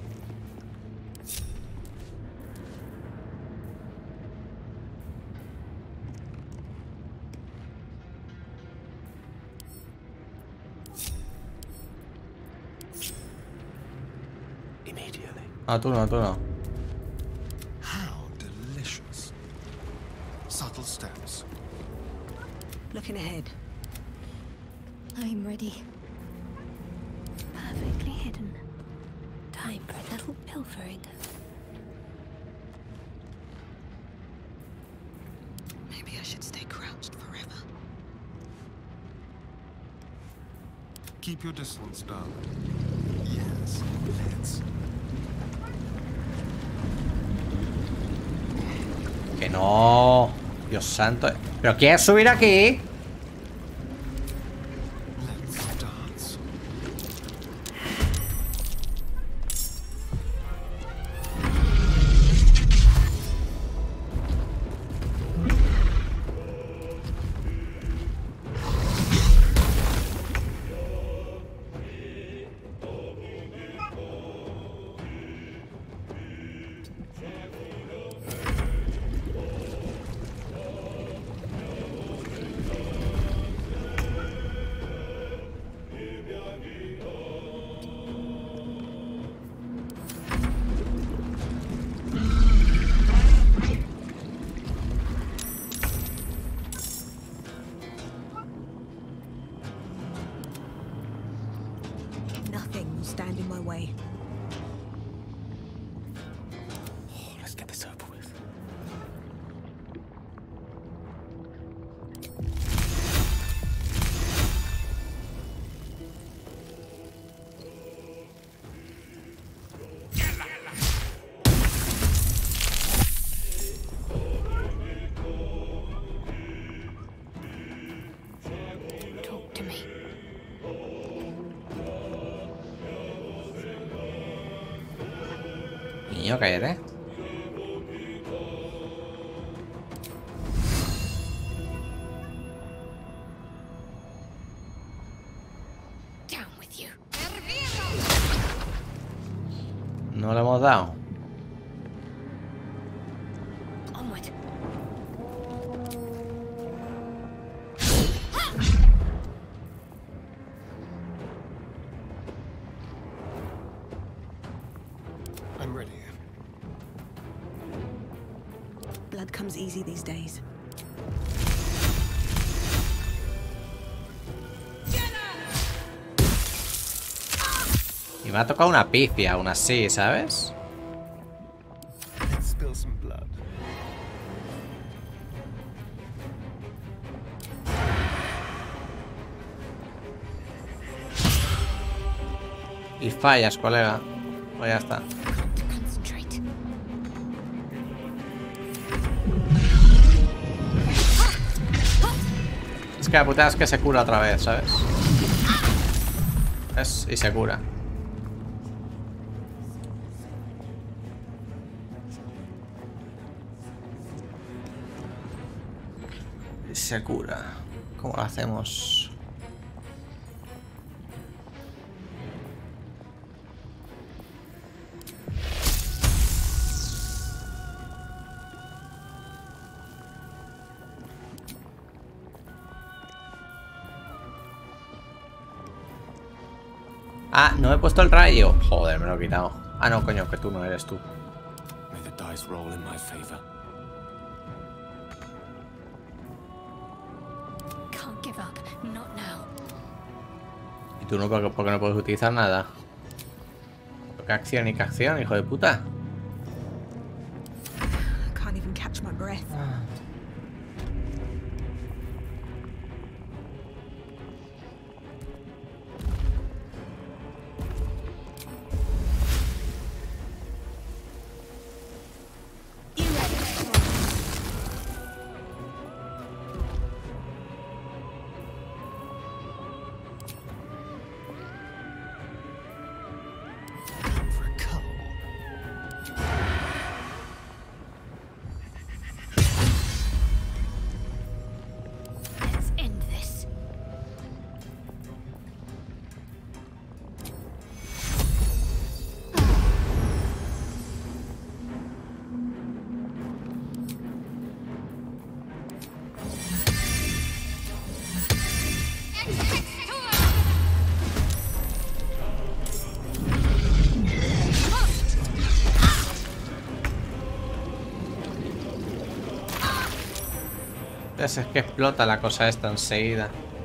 S5: Immediately.
S1: Ah, tú no, tú no.
S3: How delicious. Subtle steps.
S7: Looking ahead.
S2: I'm ready. Perfectly hidden. Time for a little pilfering.
S7: Maybe I should stay crouched forever.
S3: Keep your distance, darling. Yes, let's.
S1: Que no. Dios santo. ¿Pero quieres subir aquí?
S3: Let's dance.
S7: will stand in my way.
S5: Oh, let's get this over with.
S2: Talk to me.
S1: Niño, cállate.
S2: Down with you.
S1: No le hemos dado.
S2: Onward.
S3: I'm ready.
S7: Blood comes easy these days.
S1: Y me ha tocado una pifia aún así, ¿sabes?
S3: Let's spill some blood.
S1: Y fallas, colega. Pues ya está.
S2: Got to concentrate.
S1: Es que la putada es que se cura otra vez, ¿sabes? Es, y se cura. Y se cura. ¿Cómo lo hacemos? Ah, no he puesto el rayo. Joder, me lo he quitado. Ah, no, coño, que tú no eres tú.
S5: May the dice roll in my favor.
S2: Can't give up. Not now.
S1: Y tú no, porque, porque no puedes utilizar nada. ¿Qué acción y qué acción, hijo de puta?
S7: I can't even catch my breath.
S3: For a cull.
S2: Let's end this.
S1: Es que explota la cosa esta enseguida.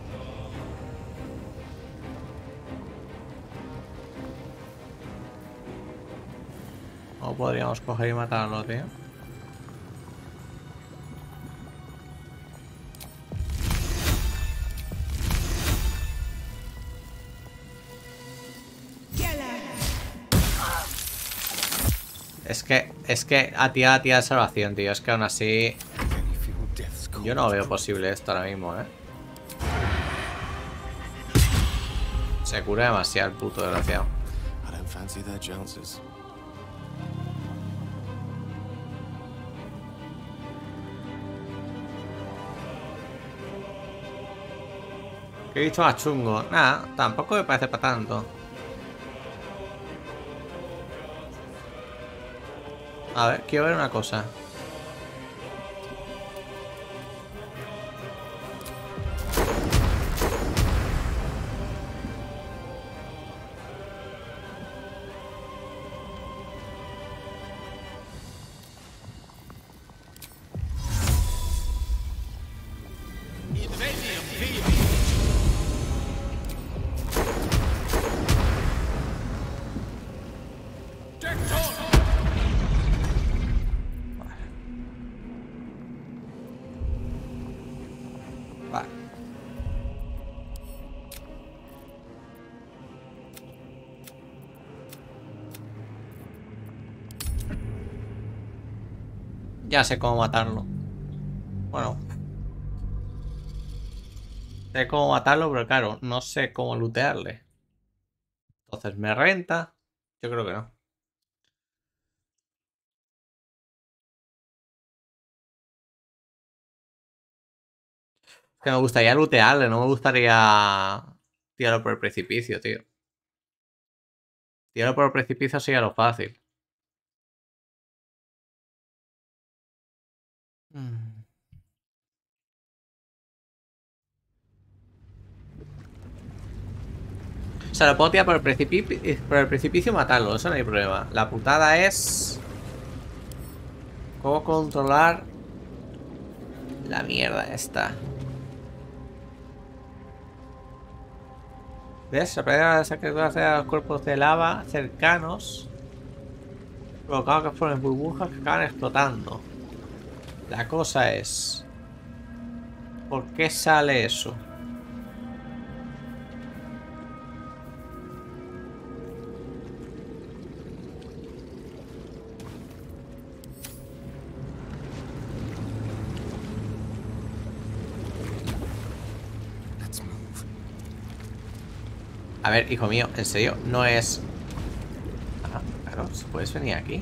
S1: O podríamos coger y matarlo, tío. Es que, es que a ti a ti de salvación, tío. Es que aún así
S3: Can you feel death's cold?
S1: yo no veo posible esto ahora mismo, eh. Se cura demasiado el puto desgraciado.
S5: I don't fancy their chances.
S1: ¿Qué he visto más chungo? Nada, tampoco me parece para tanto. A ver, quiero ver una cosa. Ya sé cómo matarlo. Bueno. Sé cómo matarlo, pero claro, no sé cómo lootearle. Entonces, ¿me renta? Yo creo que no. Es que me gustaría lootearle, no me gustaría tirarlo por el precipicio, tío. Tirarlo por el precipicio sería lo fácil. Mm. O sea, lo puedo tirar por el precipicio, por el precipicio y matarlo, eso no hay problema. La putada es... ¿Cómo controlar la mierda esta? ¿Ves? Se puede hacer que hacer los cuerpos de lava cercanos, provocado que formen burbujas que acaban explotando. La cosa es... ¿por qué sale eso? A ver, hijo mío, en serio, no es... Ah, claro, ¿puedes venir aquí?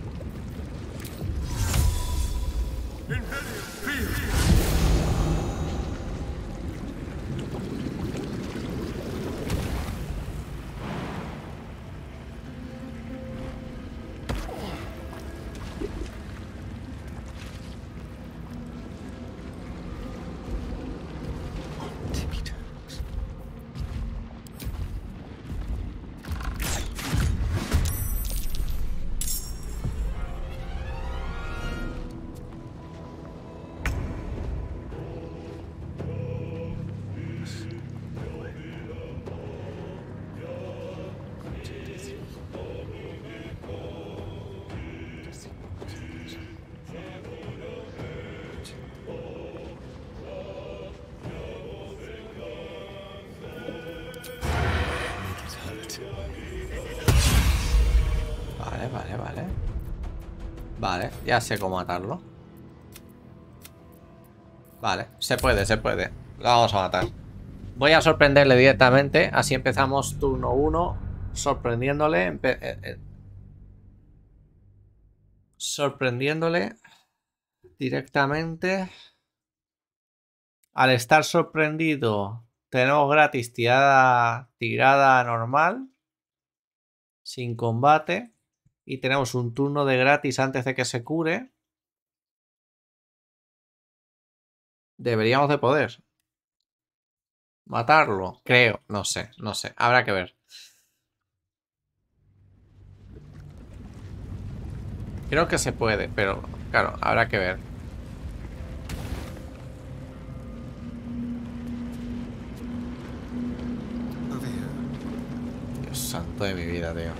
S1: Vale, vale, vale. Vale, ya sé cómo matarlo. Vale, se puede, se puede. Lo vamos a matar. Voy a sorprenderle directamente. Así empezamos turno uno. Sorprendiéndole. Empe eh, eh. Sorprendiéndole directamente. Al estar sorprendido, tenemos gratis tirada, tirada normal. Sin combate. Y tenemos un turno de gratis antes de que se cure. Deberíamos de poder matarlo, creo. No sé, no sé. Habrá que ver. Creo que se puede, pero claro, habrá que ver. Dios santo de mi vida, tío.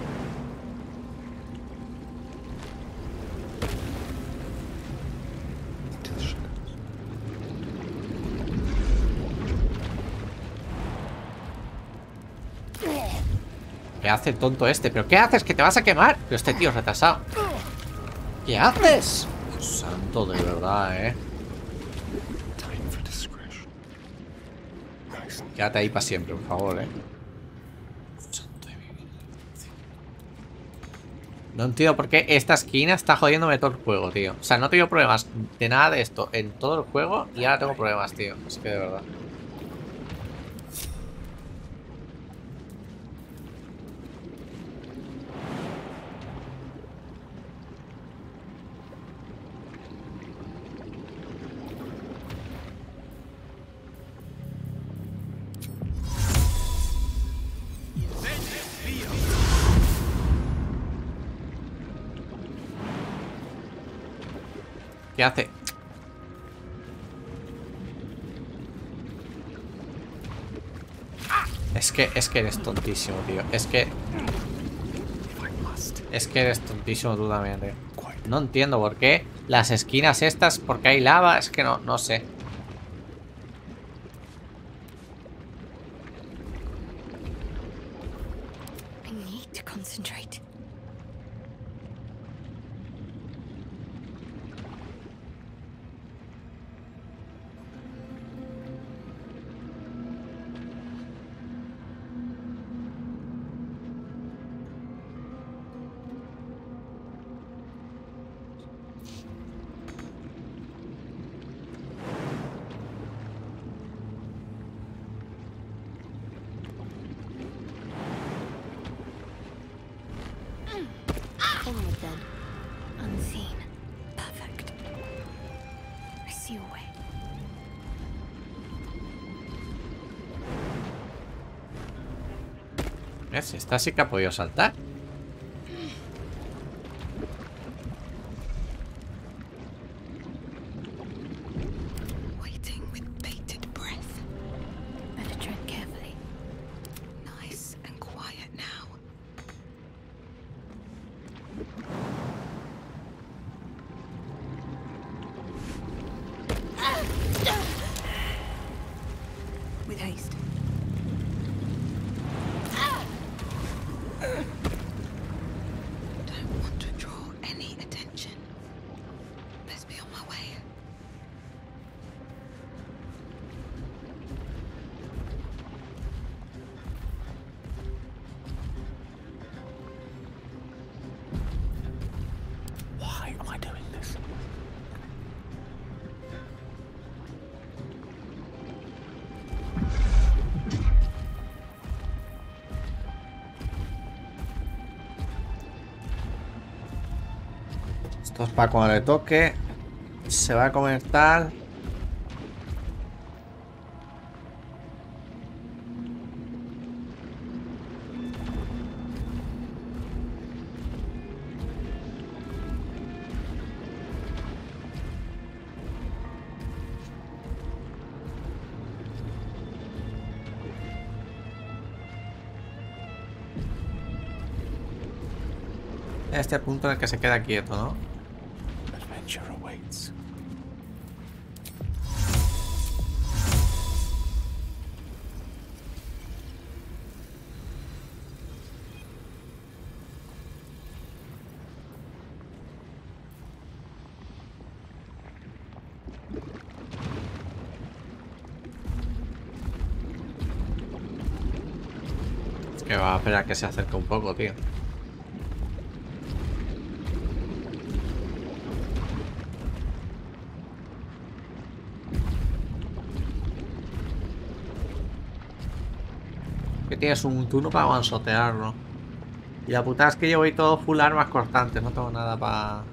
S1: ¿Qué hace el tonto este? ¿Pero qué haces? ¿Que te vas a quemar? Pero este tío es retrasado. ¿Qué haces? Dios santo, de verdad, eh. Quédate ahí para siempre, por favor, eh. Santo de mi vida. No entiendo por qué esta esquina está jodiéndome todo el juego, tío. O sea, no tengo problemas de nada de esto en todo el juego y ahora tengo problemas, tío. Es que de verdad. ¿Qué hace? Es que, es que eres tontísimo, tío. Es que... Es que eres tontísimo tú también, tío. No entiendo por qué las esquinas estas, porque hay lava, es que no, no sé.
S2: I need to concentrate.
S1: ¿Ves? Esta sí que ha podido saltar.
S7: Waiting with bated breath.
S2: Better tread carefully.
S7: Nice and quiet now. With haste. Don't want to draw any attention. Best be on my way.
S3: Why am I doing this?
S1: Esto es para cuando le toque. Se va a comer tal. Este punto en el que se queda quieto, ¿no?
S3: Adventure awaits.
S1: Es que va a esperar que se acerque un poco, tío. Que tienes un turno para avanzotearlo. Y la putada es que yo voy todo full armas cortantes. No tengo nada para...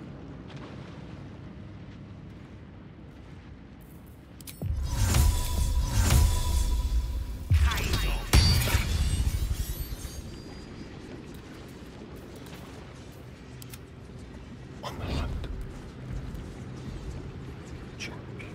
S3: On the hunt. Check.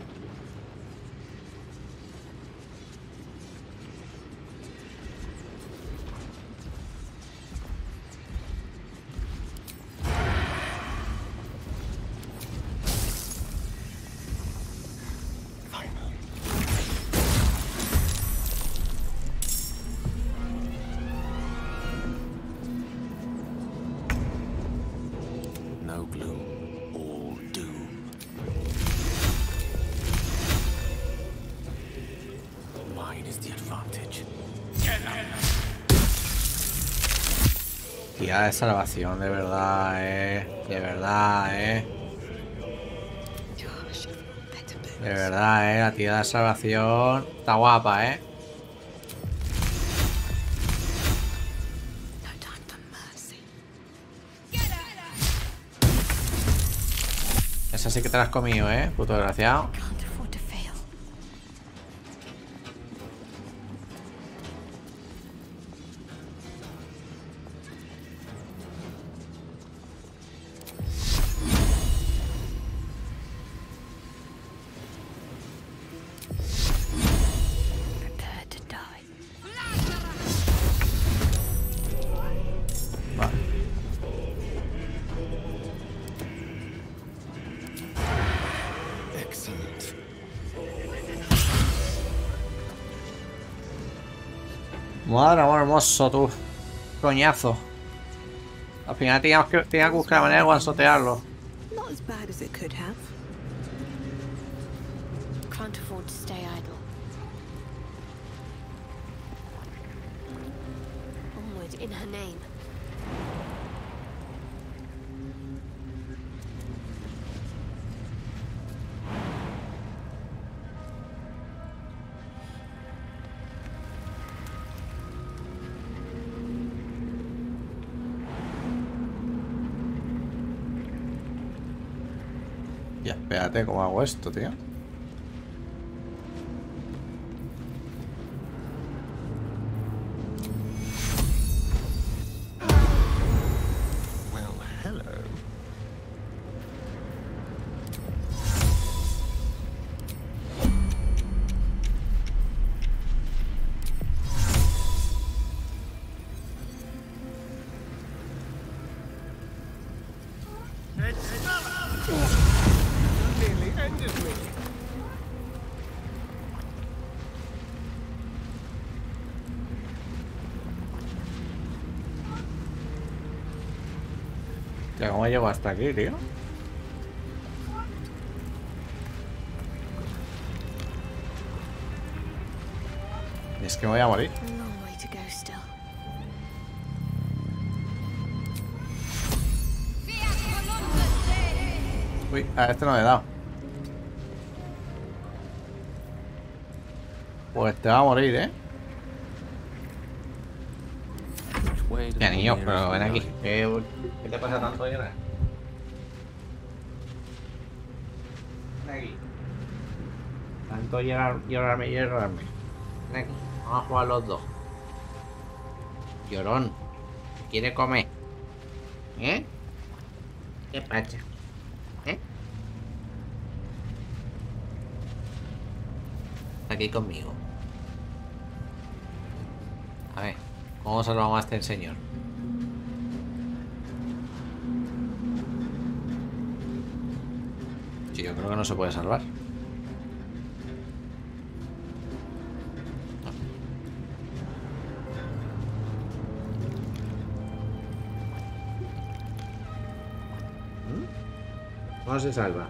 S3: Finally. No gloom, all doom. Mine is the advantage.
S1: Tía de salvación, de verdad, eh. De verdad, eh.
S7: Gosh, better boots.
S1: De verdad, eh. La tía de salvación está guapa, eh.
S7: No time for mercy.
S1: Esa sí que te la has comido, eh. Puto desgraciado.
S2: Can't afford to fail. Prepare to die.
S1: Vale.
S3: Excellent.
S1: Madre amor hermoso, tú. Coñazo. Al final teníamos que, teníamos que buscar la manera de guansotearlo.
S7: Not as bad as it could have.
S2: Can't afford to stay idle. Onward in her name.
S1: Ya, espérate cómo hago esto, tío. Hostia, ¿cómo llego hasta aquí, tío? Es que me voy a morir.
S2: A long way to go still.
S1: Uy, a este no le he dado. Pues te va a morir, ¿eh? Ya, niño, pero ven aquí. ¿Qué, qué te pasa tanto llorar? Ven aquí. Tanto llorar, llorarme, llorarme. Ven aquí. Vamos a jugar los dos. Llorón. ¿Quiere comer? ¿Eh? ¿Qué pasa? ¿Eh? Aquí conmigo. A ver, ¿cómo salvamos a este señor? Sí, yo creo que no se puede salvar. ¿Mm? ¿Cómo se salva?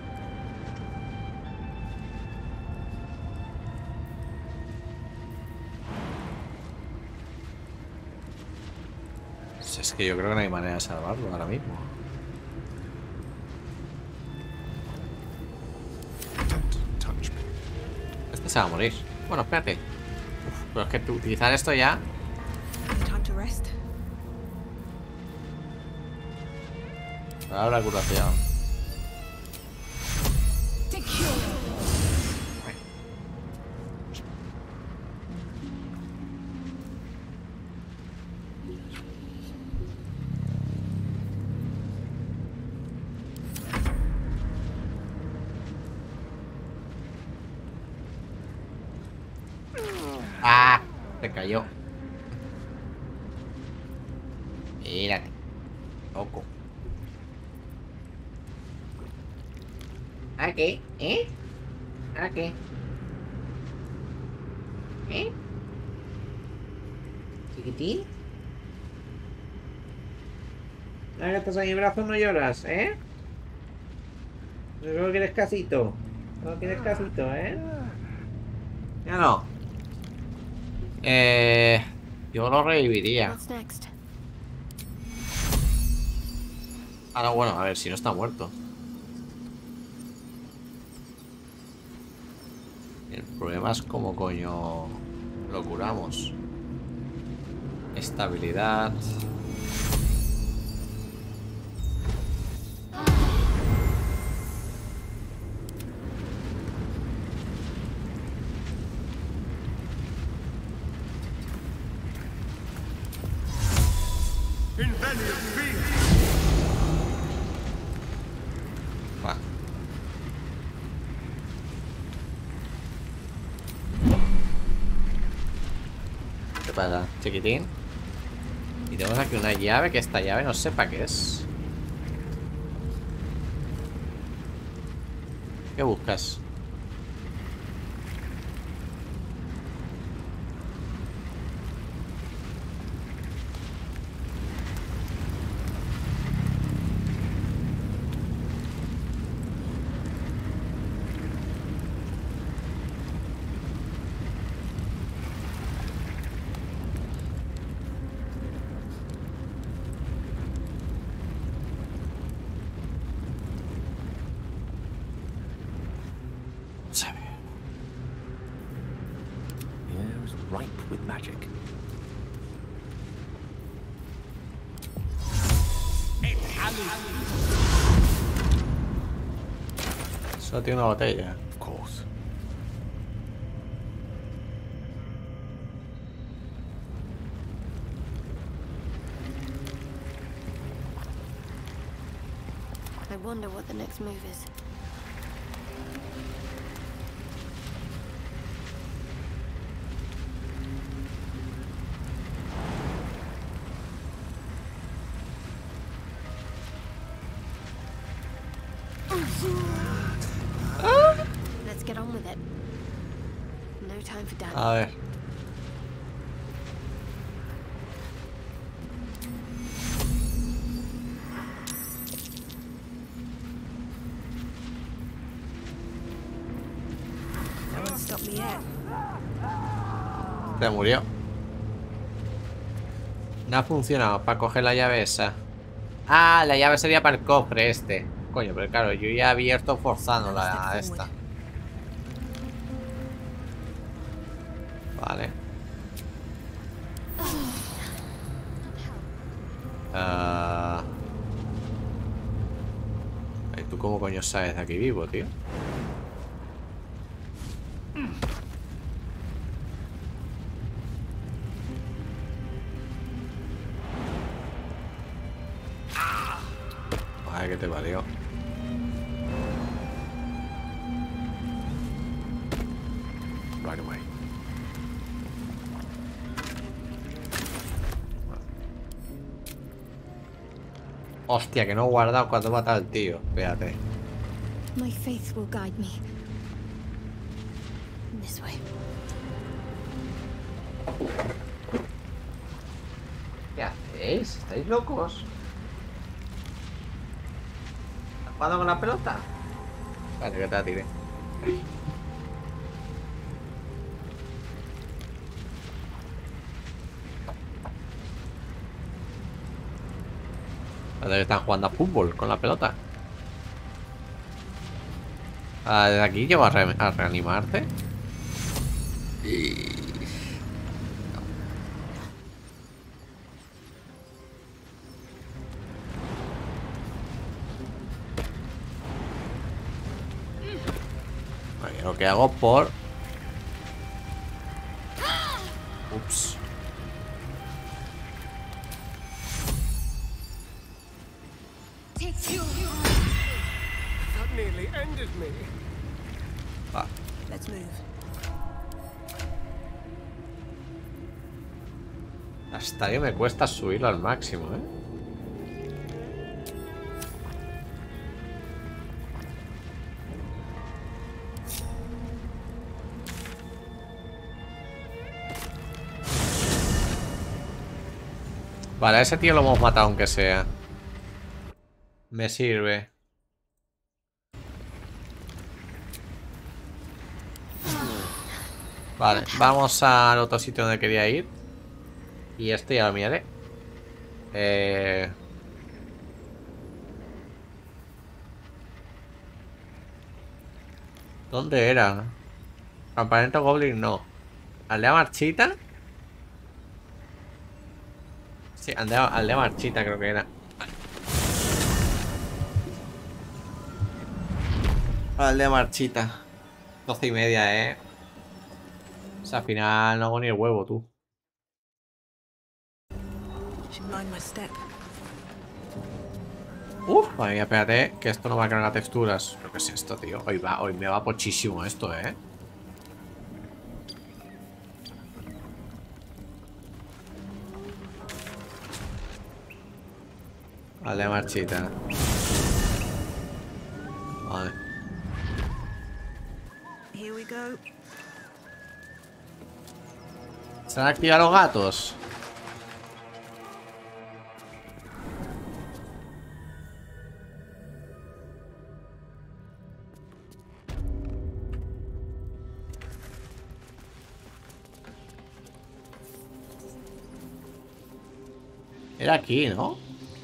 S1: Es que yo creo que no hay manera de salvarlo ahora mismo. Este se va a morir. Bueno, espérate. Uf, pero es que utilizar esto ya.
S7: Time to rest.
S1: Ahora curación. Ah, se cayó. Mírate. Loco. ¿A qué? ¿Eh? ¿A qué? ¿Eh? ¿Chiquitín? Ahora que estás en mi brazo no lloras, ¿eh? No quieres casito. No quieres casito, ¿eh? Ya no. Eh... Yo lo reviviría.
S2: What's next?
S1: Ah, no, bueno, a ver, si no está muerto. El problema es cómo coño lo curamos. Estabilidad. Va. ¿Qué pasa, chiquitín? Y tenemos aquí una llave, que esta llave no sé para qué es. ¿Qué buscas?
S5: Ripe with magic.
S1: Solo tiene una botella.
S5: Of course.
S2: I wonder what the next move is. Let's get on with it. No time for dance.
S1: A ver. Se murió. No ha funcionado para coger la llave esa. Ah, la llave sería para el cofre este. Coño, pero claro, yo ya he abierto forzando la esta. Vale. Uh... ¿Tú cómo coño sabes de aquí vivo, tío? Ay, que te valió. Right away. Hostia, que no he guardado cuando mata al tío. Fíjate.
S2: My faith will guide me. This way.
S1: ¿Qué hacéis? ¿Estáis locos? ¿Estás jugando con la pelota? Vale, que te la tiré. Parece que están jugando a fútbol con la pelota. Ah, desde aquí llevo a, re a reanimarte. Y... Vale, lo que hago por... Ups.
S3: That nearly ended me.
S1: Va.
S7: Let's move.
S1: Hasta ahí me cuesta subirlo al máximo, ¿eh? Vale, a ese tío lo hemos matado aunque sea. Me sirve. Vale, vamos al otro sitio donde quería ir. Y este ya lo miraré. Eh... ¿Dónde era? Campamento Goblin no. ¿Aldea Marchita? Sí, aldea, aldea Marchita creo que era. Aldea Marchita. Doce y media, eh. O sea, al final no hago ni el huevo, tú. Uf, madre mía, espérate, que esto no va a cargar texturas. ¿Pero qué es esto, tío? Hoy va, hoy me va pochísimo esto, eh. Aldea Marchita. Vale.
S7: Here we go.
S1: ¿Se han activado los gatos? Era aquí, ¿no?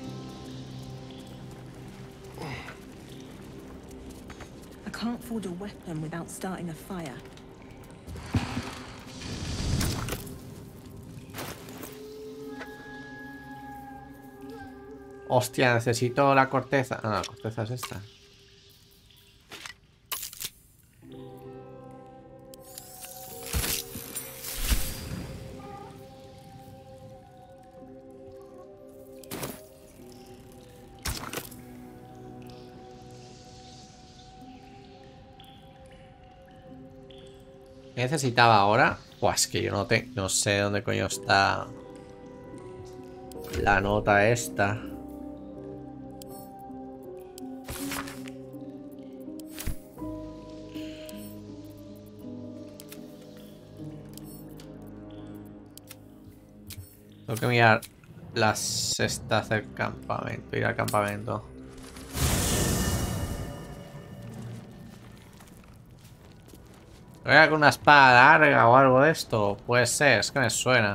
S8: I can't forge a weapon without starting a fire.
S1: Hostia, necesito la corteza. Ah, la corteza es esta. ¿Qué necesitaba ahora? Pues que yo no, te, no sé dónde coño está la nota esta. Tengo que mirar las estas del campamento. Ir al campamento. ¿Hay con una espada larga o algo de esto? Puede ser, es que me suena.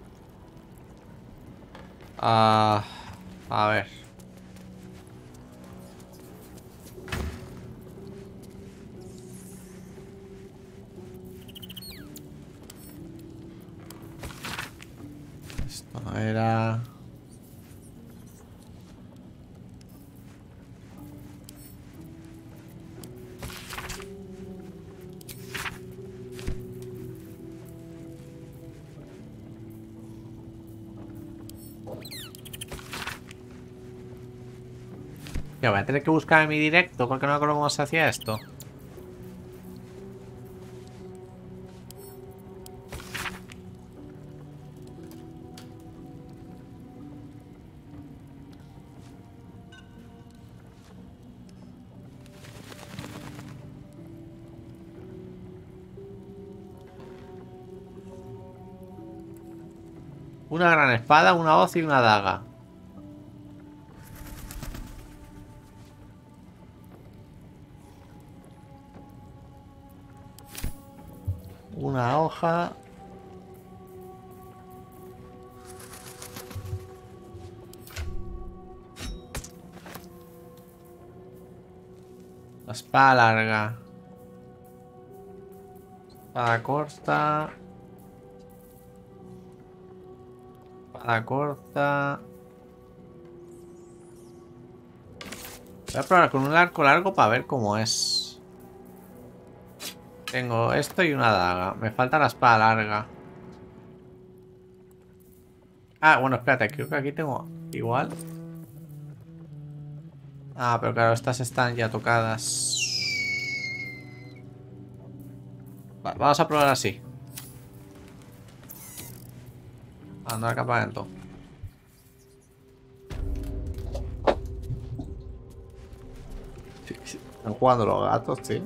S1: Ah, a ver. Esto no era... Ya voy a tener que buscar en mi directo porque no me acuerdo cómo se hacía esto. Una gran espada, una hoz y una daga. Una hoja. La espada larga. Espada corta. Espada corta. Voy a probar con un arco largo para ver cómo es. Tengo esto y una daga. Me falta la espada larga. Ah, bueno, espérate. Creo que aquí tengo igual. Ah, pero claro, estas están ya tocadas. Vale, vamos a probar así. Ando al campamento. Están jugando los gatos, sí.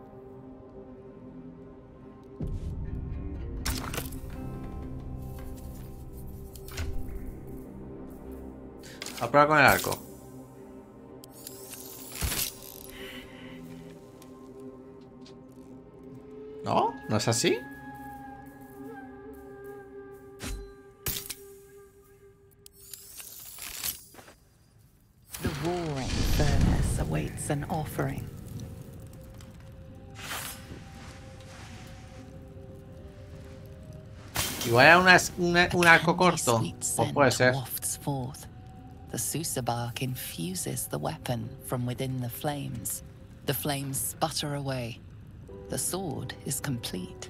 S1: A probar con el arco. ¿No? ¿No es así?
S4: The roaring furnace awaits an offering.
S1: Igual era una, una, un arco corto. Pues puede ser.
S4: Forth. The Susa bark infuses the weapon from within the flames. The flames sputter away. The sword is complete.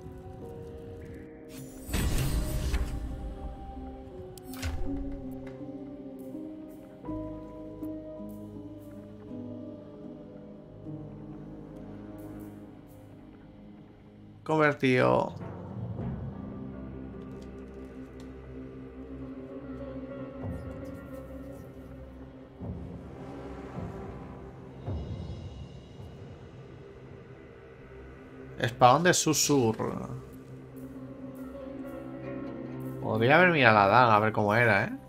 S1: Convertido. Espadón de susurro. Podría haber mirado la daga, a ver cómo era, ¿eh?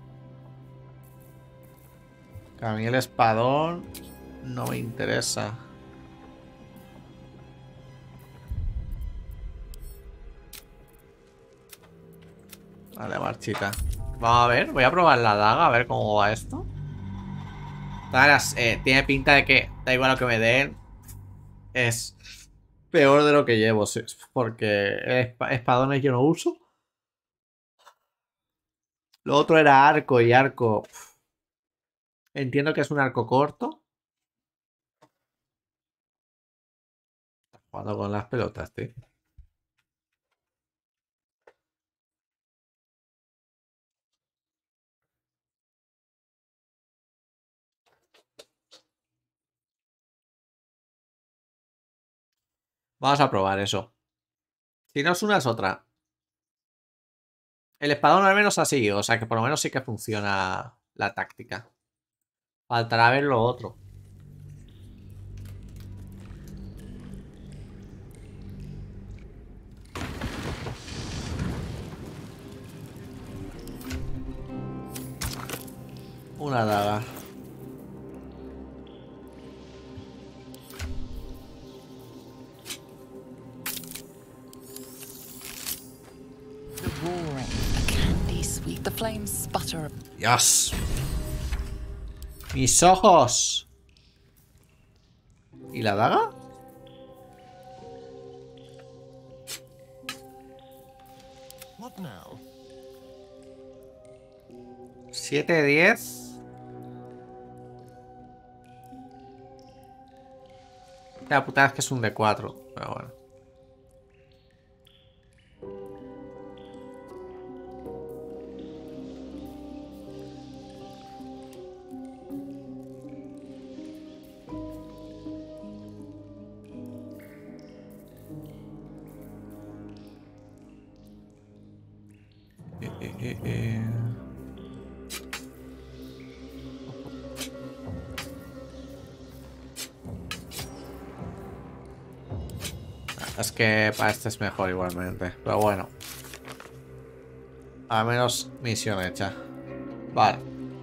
S1: Que a mí el espadón no me interesa. Vale, marchita. Vamos a ver, voy a probar la daga, a ver cómo va esto. Las, eh, tiene pinta de que da igual lo que me den. Es peor de lo que llevo, sí, porque espadones yo no uso. Lo otro era arco y arco. Entiendo que es un arco corto. Jugando con las pelotas, tío. Vamos a probar eso. Si no es una, es otra. El espadón al menos así, o sea que por lo menos sí que funciona la táctica. Faltará ver lo otro. Una daga.
S4: roaring, a candy sweet. The flames sputter.
S1: Dios. Mis ojos. ¿Y la daga?
S3: What now?
S1: siete, diez. La putada es que es un D cuatro, pero bueno. Eh, eh, eh, eh. Es que para este es mejor igualmente. Pero bueno. Al menos misión hecha. Vale.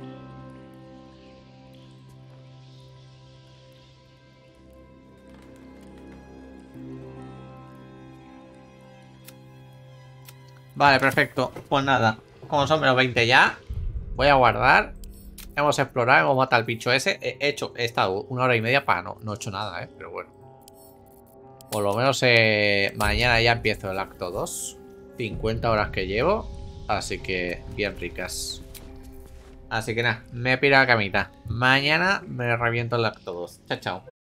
S1: Vale, perfecto. Pues nada. Como son menos veinte ya. Voy a guardar. Hemos explorado, hemos matado al bicho ese. He hecho, he estado una hora y media para no, no he hecho nada, eh. Pero bueno. Por lo menos eh, mañana ya empiezo el acto dos. cincuenta horas que llevo. Así que bien ricas. Así que nada, me he pirado a camita. Mañana me reviento el acto dos. Chao, chao.